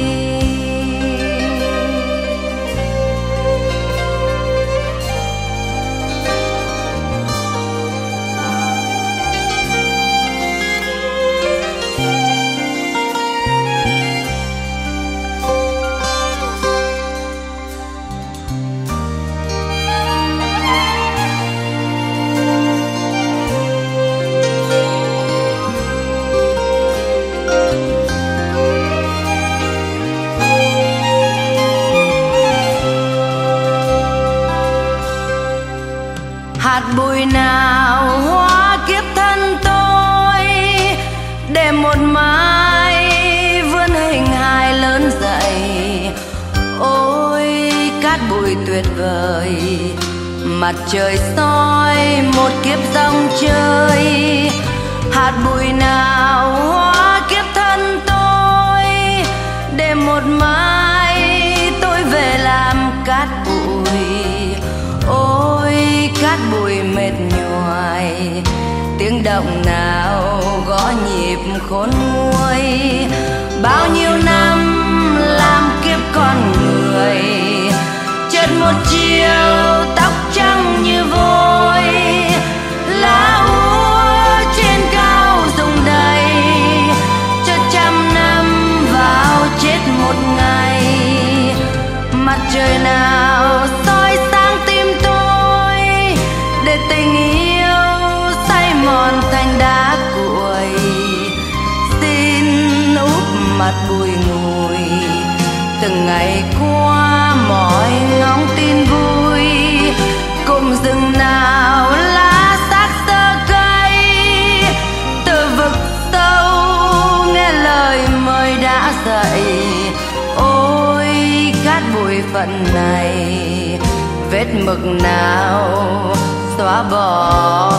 Hạt bụi nào hóa kiếp thân tôi, để một mai vươn hình hài lớn dậy. Ôi cát bụi tuyệt vời, mặt trời soi một kiếp dòng chơi. Hạt bụi nào hóa kiếp thân tôi, để một mai tôi về làm cát bụi. Ôi cát bụi mệt nhoài, tiếng động nào gõ nhịp khôn nguôi. Bao nhiêu năm làm kiếp con người, chợt một chiều tóc trắng như vôi. Lá úa trên cao rụng đầy, cho trăm năm vào chết một ngày. Mặt trời nào soi sáng tim tôi, để tình yêu say mòn thành đá cuội. Xin úp mặt bụi ngùi, từng ngày qua mọi ngóng tin vui, cùng rừng nào lá xác tơ cây, từ vực sâu nghe lời mời đã dậy. Ôi cát bụi phận này, vết mực nào xóa bỏ